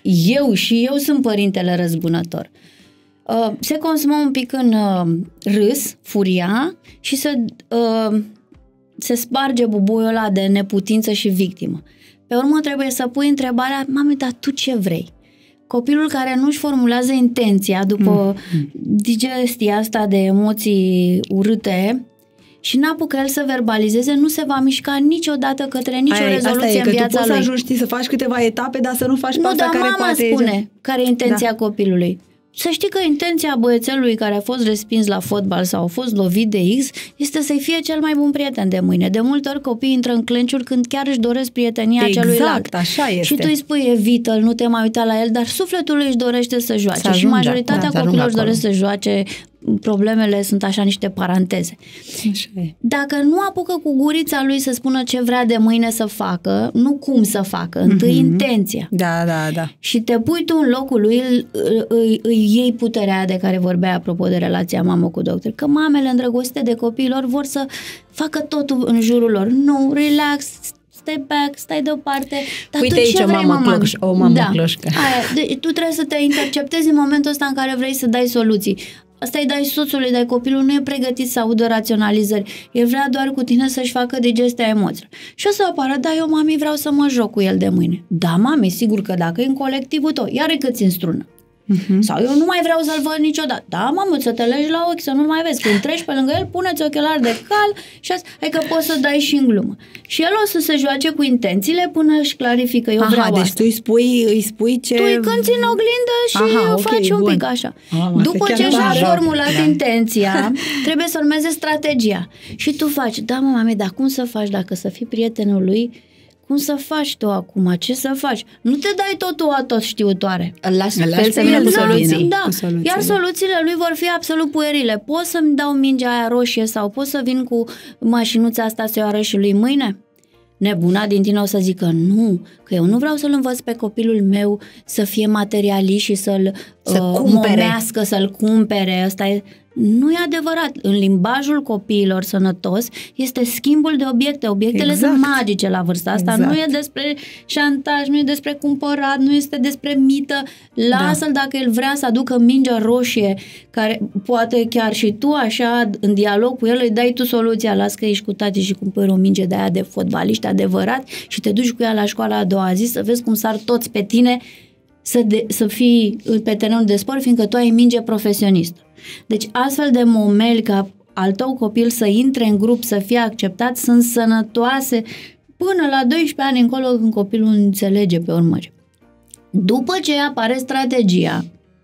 Eu și eu sunt părintele răzbunător. Uh, se consumă un pic în uh, râs, furia, și se, uh, se sparge bubuiul ăla de neputință și victimă. Pe urmă trebuie să pui întrebarea, mami, dar tu ce vrei? Copilul care nu-și formulează intenția după mm. digestia asta de emoții urâte și n-apucă el să verbalizeze, nu se va mișca niciodată către nicio Aia, rezoluție asta e, în că viața tu poți lui. să ajungi, știi, să faci câteva etape, dar să nu faci pe Nu, asta dar care mama poate... spune care e intenția Da. copilului. Să știi că intenția băiețelului care a fost respins la fotbal sau a fost lovit de X este să-i fie cel mai bun prieten de mâine. De multe ori copiii intră în clenciuri când chiar își doresc prietenia Exact, celuilalt. așa este. Și tu îi spui evită-l, nu te mai uita la el, dar sufletul lui își dorește să joace. Să Și ajungă, majoritatea da, să ajungă copiilor își acolo. doresc să joace. Problemele sunt așa niște paranteze. Așa e. Dacă nu apucă cu gurița lui să spună ce vrea de mâine să facă, nu cum să facă, întâi Mhm. intenția. Da, da, da. Și te pui tu în locul lui, îl, îl, îi, îi iei puterea aia de care vorbea apropo de relația mamă cu doctor. Că mamele îndrăgostite de copiilor vor să facă totul în jurul lor. Nu, relax, step back, stai deoparte. Dar Uite tu aici ce o vrei, mamă mama? cloș- o mamă da. cloșcă. Aia, de, tu trebuie să te interceptezi în momentul ăsta în care vrei să dai soluții. Asta îi dai soțului, dai copilul, nu e pregătit să audă raționalizări. El vrea doar cu tine să-și facă digestia emoțiilor. Și o să apară, da, eu, mami, vreau să mă joc cu el de mâine. Da, mami, sigur că dacă e în colectivul tău, iar cât în strună. Uh-huh. Sau eu nu mai vreau să-l văd niciodată. Da, mamă, să te legi la ochi, să nu-l mai vezi. Când treci pe lângă el, puneți ochelari de cal și asta, adică poți să dai și în glumă. Și el o să se joace cu intențiile până își clarifică, eu Aha, vreau deci asta. tu îi spui, îi spui ce... Tu îi cânti în oglindă și Aha, ok, faci un bun. pic așa. Mamă, După asta ce chiar și-a mă joc. formulat Da. intenția, trebuie să urmeze strategia. Și tu faci, da, mă, mami, dar cum să faci dacă să fii prietenul lui? Cum să faci tu acum? Ce să faci? Nu te dai totul a tot știutoare. Îl lași Îl pe lași el să pe vină el cu să soluții. vină. Da, cu soluțiile. iar soluțiile lui vor fi absolut puerile. Pot să-mi dau mingea aia roșie sau pot să vin cu mașinuța asta să o arăt și lui mâine? Nebuna din tine o să zică nu, că eu nu vreau să-l învăț pe copilul meu să fie materialist și să-l Să uh, cumpere. momească, să-l cumpere. Asta e... Nu e adevărat. În limbajul copiilor sănătos este schimbul de obiecte. Obiectele Exact. sunt magice la vârsta asta. Exact. Nu e despre șantaj, nu e despre cumpărat, nu este despre mită. Lasă-l dacă el vrea să aducă mingea roșie, care poate chiar și tu așa, în dialog cu el, îi dai tu soluția. Las că ești cu tati și cumperi o minge de aia de fotbaliști adevărat și te duci cu ea la școala a doua zi să vezi cum sar toți pe tine să, de, să fii pe terenul de sport, fiindcă tu ai minge profesionistă. Deci astfel de momeli ca al tău copil să intre în grup, să fie acceptat, sunt sănătoase până la doisprezece ani încolo, când copilul înțelege pe urmă. După ce apare strategia,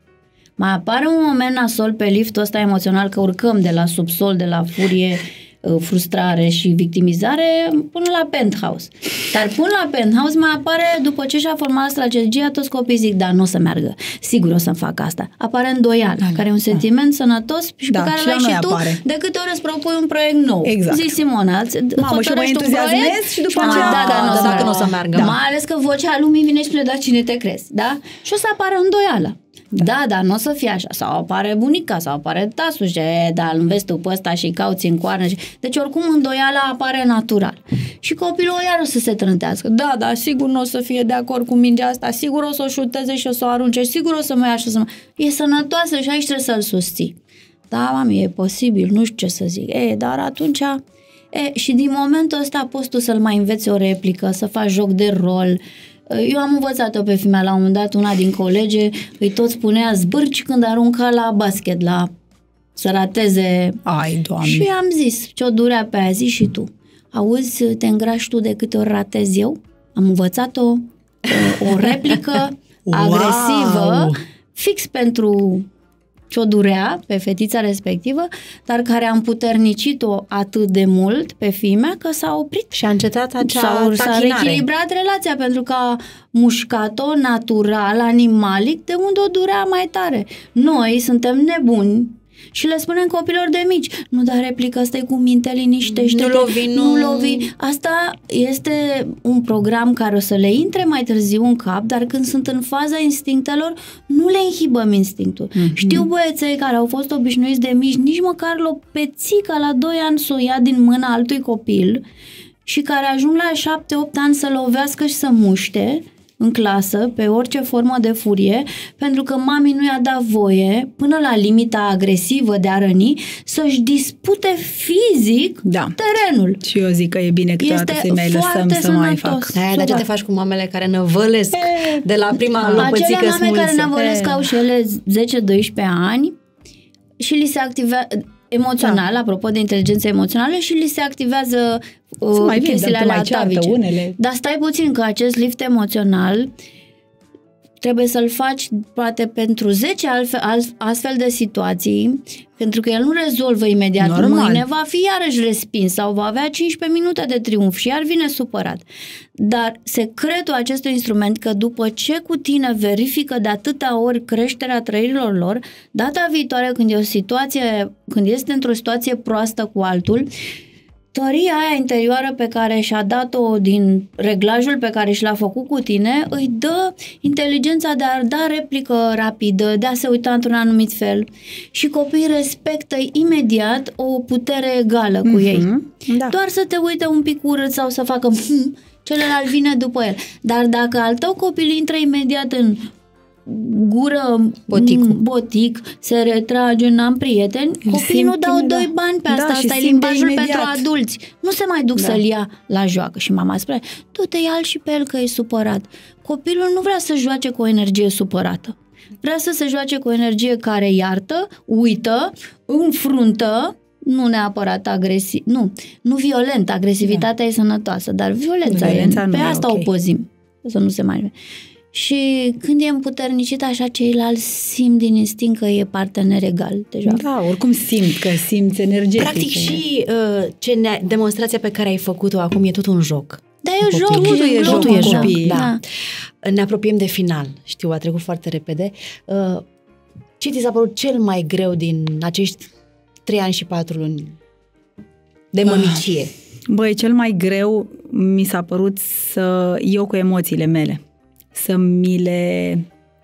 mai apare un moment nasol pe liftul ăsta emoțional, că urcăm de la subsol, de la furie, frustrare și victimizare până la penthouse. Dar până la penthouse mai apare, după ce și-a format strategia, toți copiii zic, da, nu o să meargă. Sigur o să-mi fac asta. Apare îndoială, da, care e un sentiment da. sănătos și Da, pe care și l-ai la noi și tu apare. de câte ori îți propui un proiect nou. Exact. Zi, Simona, îți Mamă, și mă hotărăști un entuziasmez proiect și după și aceea- da, da, da, n-o să dacă meargă. n-o să meargă. Da. Da. Mai ales că vocea lumii vine și spune, da, cine te crezi, da? Și o să apară îndoială. Da, da, dar nu o să fie așa. Sau apare bunica, sau apare tasul și, e, da, îl înveți tu pe ăsta și cauți în coarne. Și... Deci, oricum, îndoiala apare natural. Și copilul iar o să se trântească. Da, da, sigur nu o să fie de acord cu mingea asta, sigur o să o șuteze și o să o arunce, sigur o să mă ia și o să mă... E sănătoasă și aici trebuie să-l susții. Da, mami, e posibil, nu știu ce să zic. E, dar atunci... E, și din momentul ăsta poți tu să-l mai înveți o replică, să faci joc de rol. Eu am învățat-o pe fimea la un moment dat, una din colege îi tot spunea zbârci când arunca la basket, la să rateze. Ai, Doamne. Și am zis, ce-o durea pe aia, zi și tu. Auzi, te îngrași tu de câte ori ratez eu? Am învățat-o o replică agresivă, wow. fix pentru ce-o durea pe fetița respectivă, dar care a împuternicit-o atât de mult pe fimea că s-a oprit. Și a încetat acea S-a, s-a reechilibrat relația pentru că a mușcat-o natural, animalic, de unde o durea mai tare. Noi suntem nebuni și le spunem copilor de mici, nu da replică, stai cu minte, liniștește-te, nu lovi, nu... nu lovi. Asta este un program care o să le intre mai târziu în cap, dar când sunt în faza instinctelor, nu le inhibăm instinctul. Mm-hmm. Știu băieței care au fost obișnuiți de mici, nici măcar lopețica la doi ani să o ia din mâna altui copil și care ajung la șapte opt ani să lovească și să muște în clasă, pe orice formă de furie, pentru că mami nu i-a dat voie, până la limita agresivă de a răni, să-și dispute fizic da. terenul. Și eu zic că e bine câteodată să-i mai lăsăm să mai fac. Aia, dar ce te faci cu mamele care năvălesc e, de la prima lopățică smulsă? Acele mame care năvălesc au și ele zece doisprezece ani și li se activează emoțional, da. apropo de inteligență emoțională, și li se activează uh, chestiile alea atavice. Unele. Dar stai puțin, că acest lift emoțional trebuie să-l faci poate pentru zece altfel, astfel de situații, pentru că el nu rezolvă imediat. Normal. Mâine va fi iarăși respins sau va avea cincisprezece minute de triumf și iar vine supărat. Dar secretul acestui instrument, că după ce cu tine verifică de atâtea ori creșterea trăirilor lor, data viitoare când e o situație, când este într-o situație proastă cu altul, tăria aia interioară pe care și-a dat-o din reglajul pe care și l-a făcut cu tine, îi dă inteligența de a da replică rapidă, de a se uita într-un anumit fel și copiii respectă imediat o putere egală cu mm-hmm. ei. Da. Doar să te uite un pic urât sau să facă celălalt vine după el. Dar dacă al tău copil intră imediat în gură, botic, botic se retrage, n-am prieteni, copiii nu dau da. doi bani pe asta, da, asta e limbajul imediat. Pentru adulți. Nu se mai duc da. să-l ia la joacă. Și mama spune, du-te, ia-l și pe el că e supărat. Copilul nu vrea să joace cu o energie supărată. Vrea să se joace cu o energie care iartă, uită, înfruntă, nu neapărat agresiv, nu, nu violent, agresivitatea da. e sănătoasă, dar violența, violența e, pe asta okay. o pozim, să nu se mai... Și când e împuternicită așa, ceilalți simt din instinct că e partener egal deja. Da, oricum simt, că simți energetic. Practic și uh, ce ne- demonstrația pe care ai făcut-o acum e tot un joc. Da, e joc, totul e joc, e joc. Copii. Da. Da. Ne apropiem de final. Știu, a trecut foarte repede. Uh, ce ți s-a părut cel mai greu din acești trei ani și patru luni de mămicie? Uh, băi, cel mai greu mi s-a părut să eu cu emoțiile mele. Să mi le...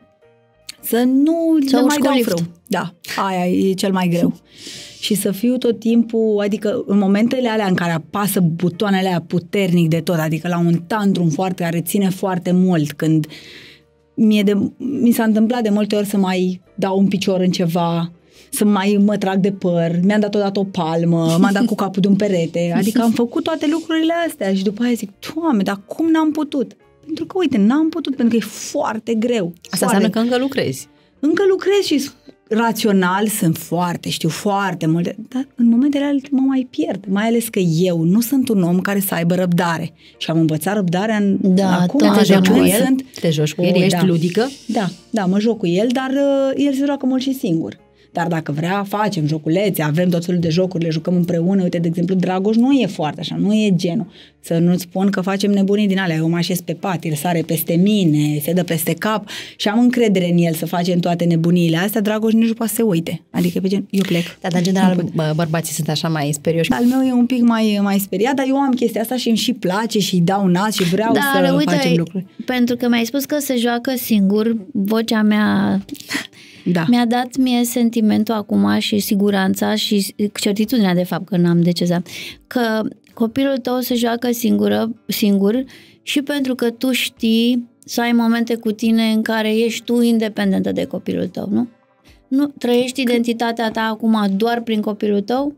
Să nu să le mai dau frâu. Da, aia e cel mai greu. Și să fiu tot timpul, adică în momentele alea în care apasă butoanele alea puternic de tot, adică la un tantrum foarte, care ține foarte mult, când mie de, mi s-a întâmplat de multe ori să mai dau un picior în ceva, să mai mă trag de păr, mi-am dat odată o palmă, m-am dat cu capul de un perete, adică am făcut toate lucrurile astea și după aia zic, Doamne, dar cum n-am putut? Pentru că, uite, n-am putut, pentru că e foarte greu. Asta foarte... înseamnă că încă lucrezi. Încă lucrez și rațional sunt foarte, știu foarte multe, dar în momentele alea mă mai pierd, mai ales că eu nu sunt un om care să aibă răbdare. Și am învățat răbdarea în... Da, acum, te joci cu el? Sunt... Te joci cu el, ești da. ludică? Da, da, mă joc cu el, dar uh, el se joacă mult și singur. Dar dacă vrea, facem joculețe, avem tot felul de jocuri, le jucăm împreună. Uite, de exemplu, Dragoș nu e foarte așa, nu e genul. Să nu-ți spun că facem nebunii din alea. Eu mă așez pe pat, el sare peste mine, se dă peste cap și am încredere în el să facem toate nebuniile astea. Dragoș nici nu poate să se uite. Adică pe gen, eu plec. Da, dar în general bă, bărbații sunt așa mai sperioși. Al meu e un pic mai, mai speriat, dar eu am chestia asta și îmi și place și îi dau nas și vreau da, să uite, facem lucruri. Pentru că mi-ai spus că se joacă singur, vocea mea... Da. Mi-a dat mie sentimentul acum și siguranța și certitudinea de fapt că n-am decezat, că copilul tău se joacă singură, singur și pentru că tu știi să ai momente cu tine în care ești tu independentă de copilul tău, nu? Nu trăiești identitatea ta acum doar prin copilul tău?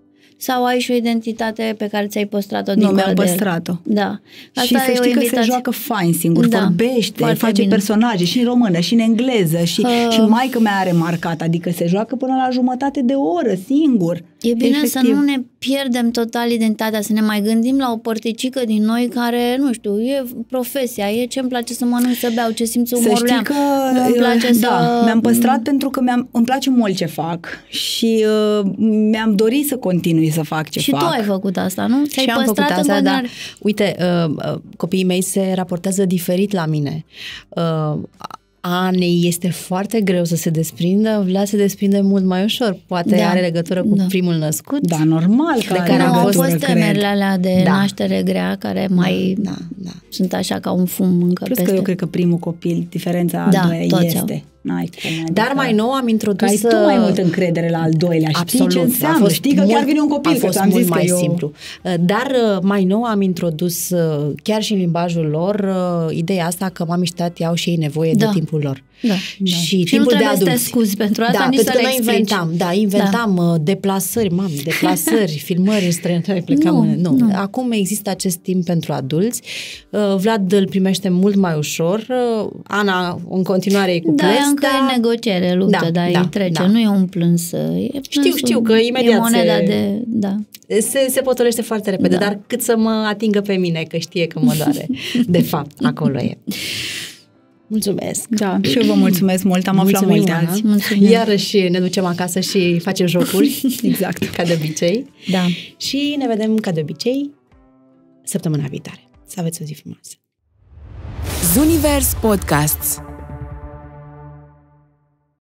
sau ai și o identitate pe care ți-ai păstrat-o Nu, dincolo mi-am de el? păstrat-o. Da. Asta Și să e o știi că se invitație. joacă fain singur, Da, vorbește, foarte face bine. personaje și în română și în engleză și, Uh. și maică mea a remarcat, adică se joacă până la jumătate de oră singur. E bine Efectiv. să nu ne pierdem total identitatea, să ne mai gândim la o părticică din noi care, nu știu, e profesia, e ce îmi place să mănânc, să beau, ce simț Să umorul știi am. că Nu îmi place da, să... mi-am păstrat pentru că mi-am, îmi place mult ce fac și uh, mi-am dorit să continui să fac ce Și fac. tu ai făcut asta, nu? Ți-ai Și am făcut păstrat în asta, dar continuare. uite, uh, uh, copiii mei se raportează diferit la mine. Uh, Anei este foarte greu să se desprindă, Vlad se desprinde mult mai ușor. Poate Da. are legătură cu Da. primul născut. Da, normal că De are care Nu, am au fost, fost legătură, temerile cred. alea de Da. naștere grea care mai Da, da. sunt așa ca un fum încă Plus peste. că eu cred că primul copil, diferența Da, a doilea toți este. au. N-ai cum, adică Dar mai nou am introdus... că ai tu mai mult încredere la al doilea. Absolut. Știi ce A înseamnă? fost Știi că mult, chiar vine un copil, a că fost ți-am mult zis că mai eu... simplu. Dar mai nou am introdus, chiar și în limbajul lor, ideea asta că mami și tati au și ei nevoie Da. de timpul lor. Da. Și, Și nu timpul de trebuie să te adulți. scuzi pentru asta, da, nici pentru să că le noi explici. inventam, da, inventam da. deplasări, mami, deplasări, filmări în străinătate, plecam Nu, în... Nu. nu. Acum există acest timp pentru adulți. Vlad îl primește mult mai ușor. Ana în continuare e cu Da, plesca. încă e negociere, luptă, Da, dar da, îi trece. da. Nu e un plâns. E plânsul, Știu, știu că imediat e moneda se- de... Da. Se, se potolește foarte repede, Da. dar cât să mă atingă pe mine, că știe că mă doare. De fapt, acolo e. Mulțumesc! Da, și eu vă mulțumesc mult, am aflat Mulțumim, multe Ana. azi. Mulțumim. Iarăși ne ducem acasă și facem jocuri. Exact. Ca de obicei. Da. Și ne vedem, ca de obicei, săptămâna viitoare. Să aveți o zi frumoasă! Zunivers Podcasts.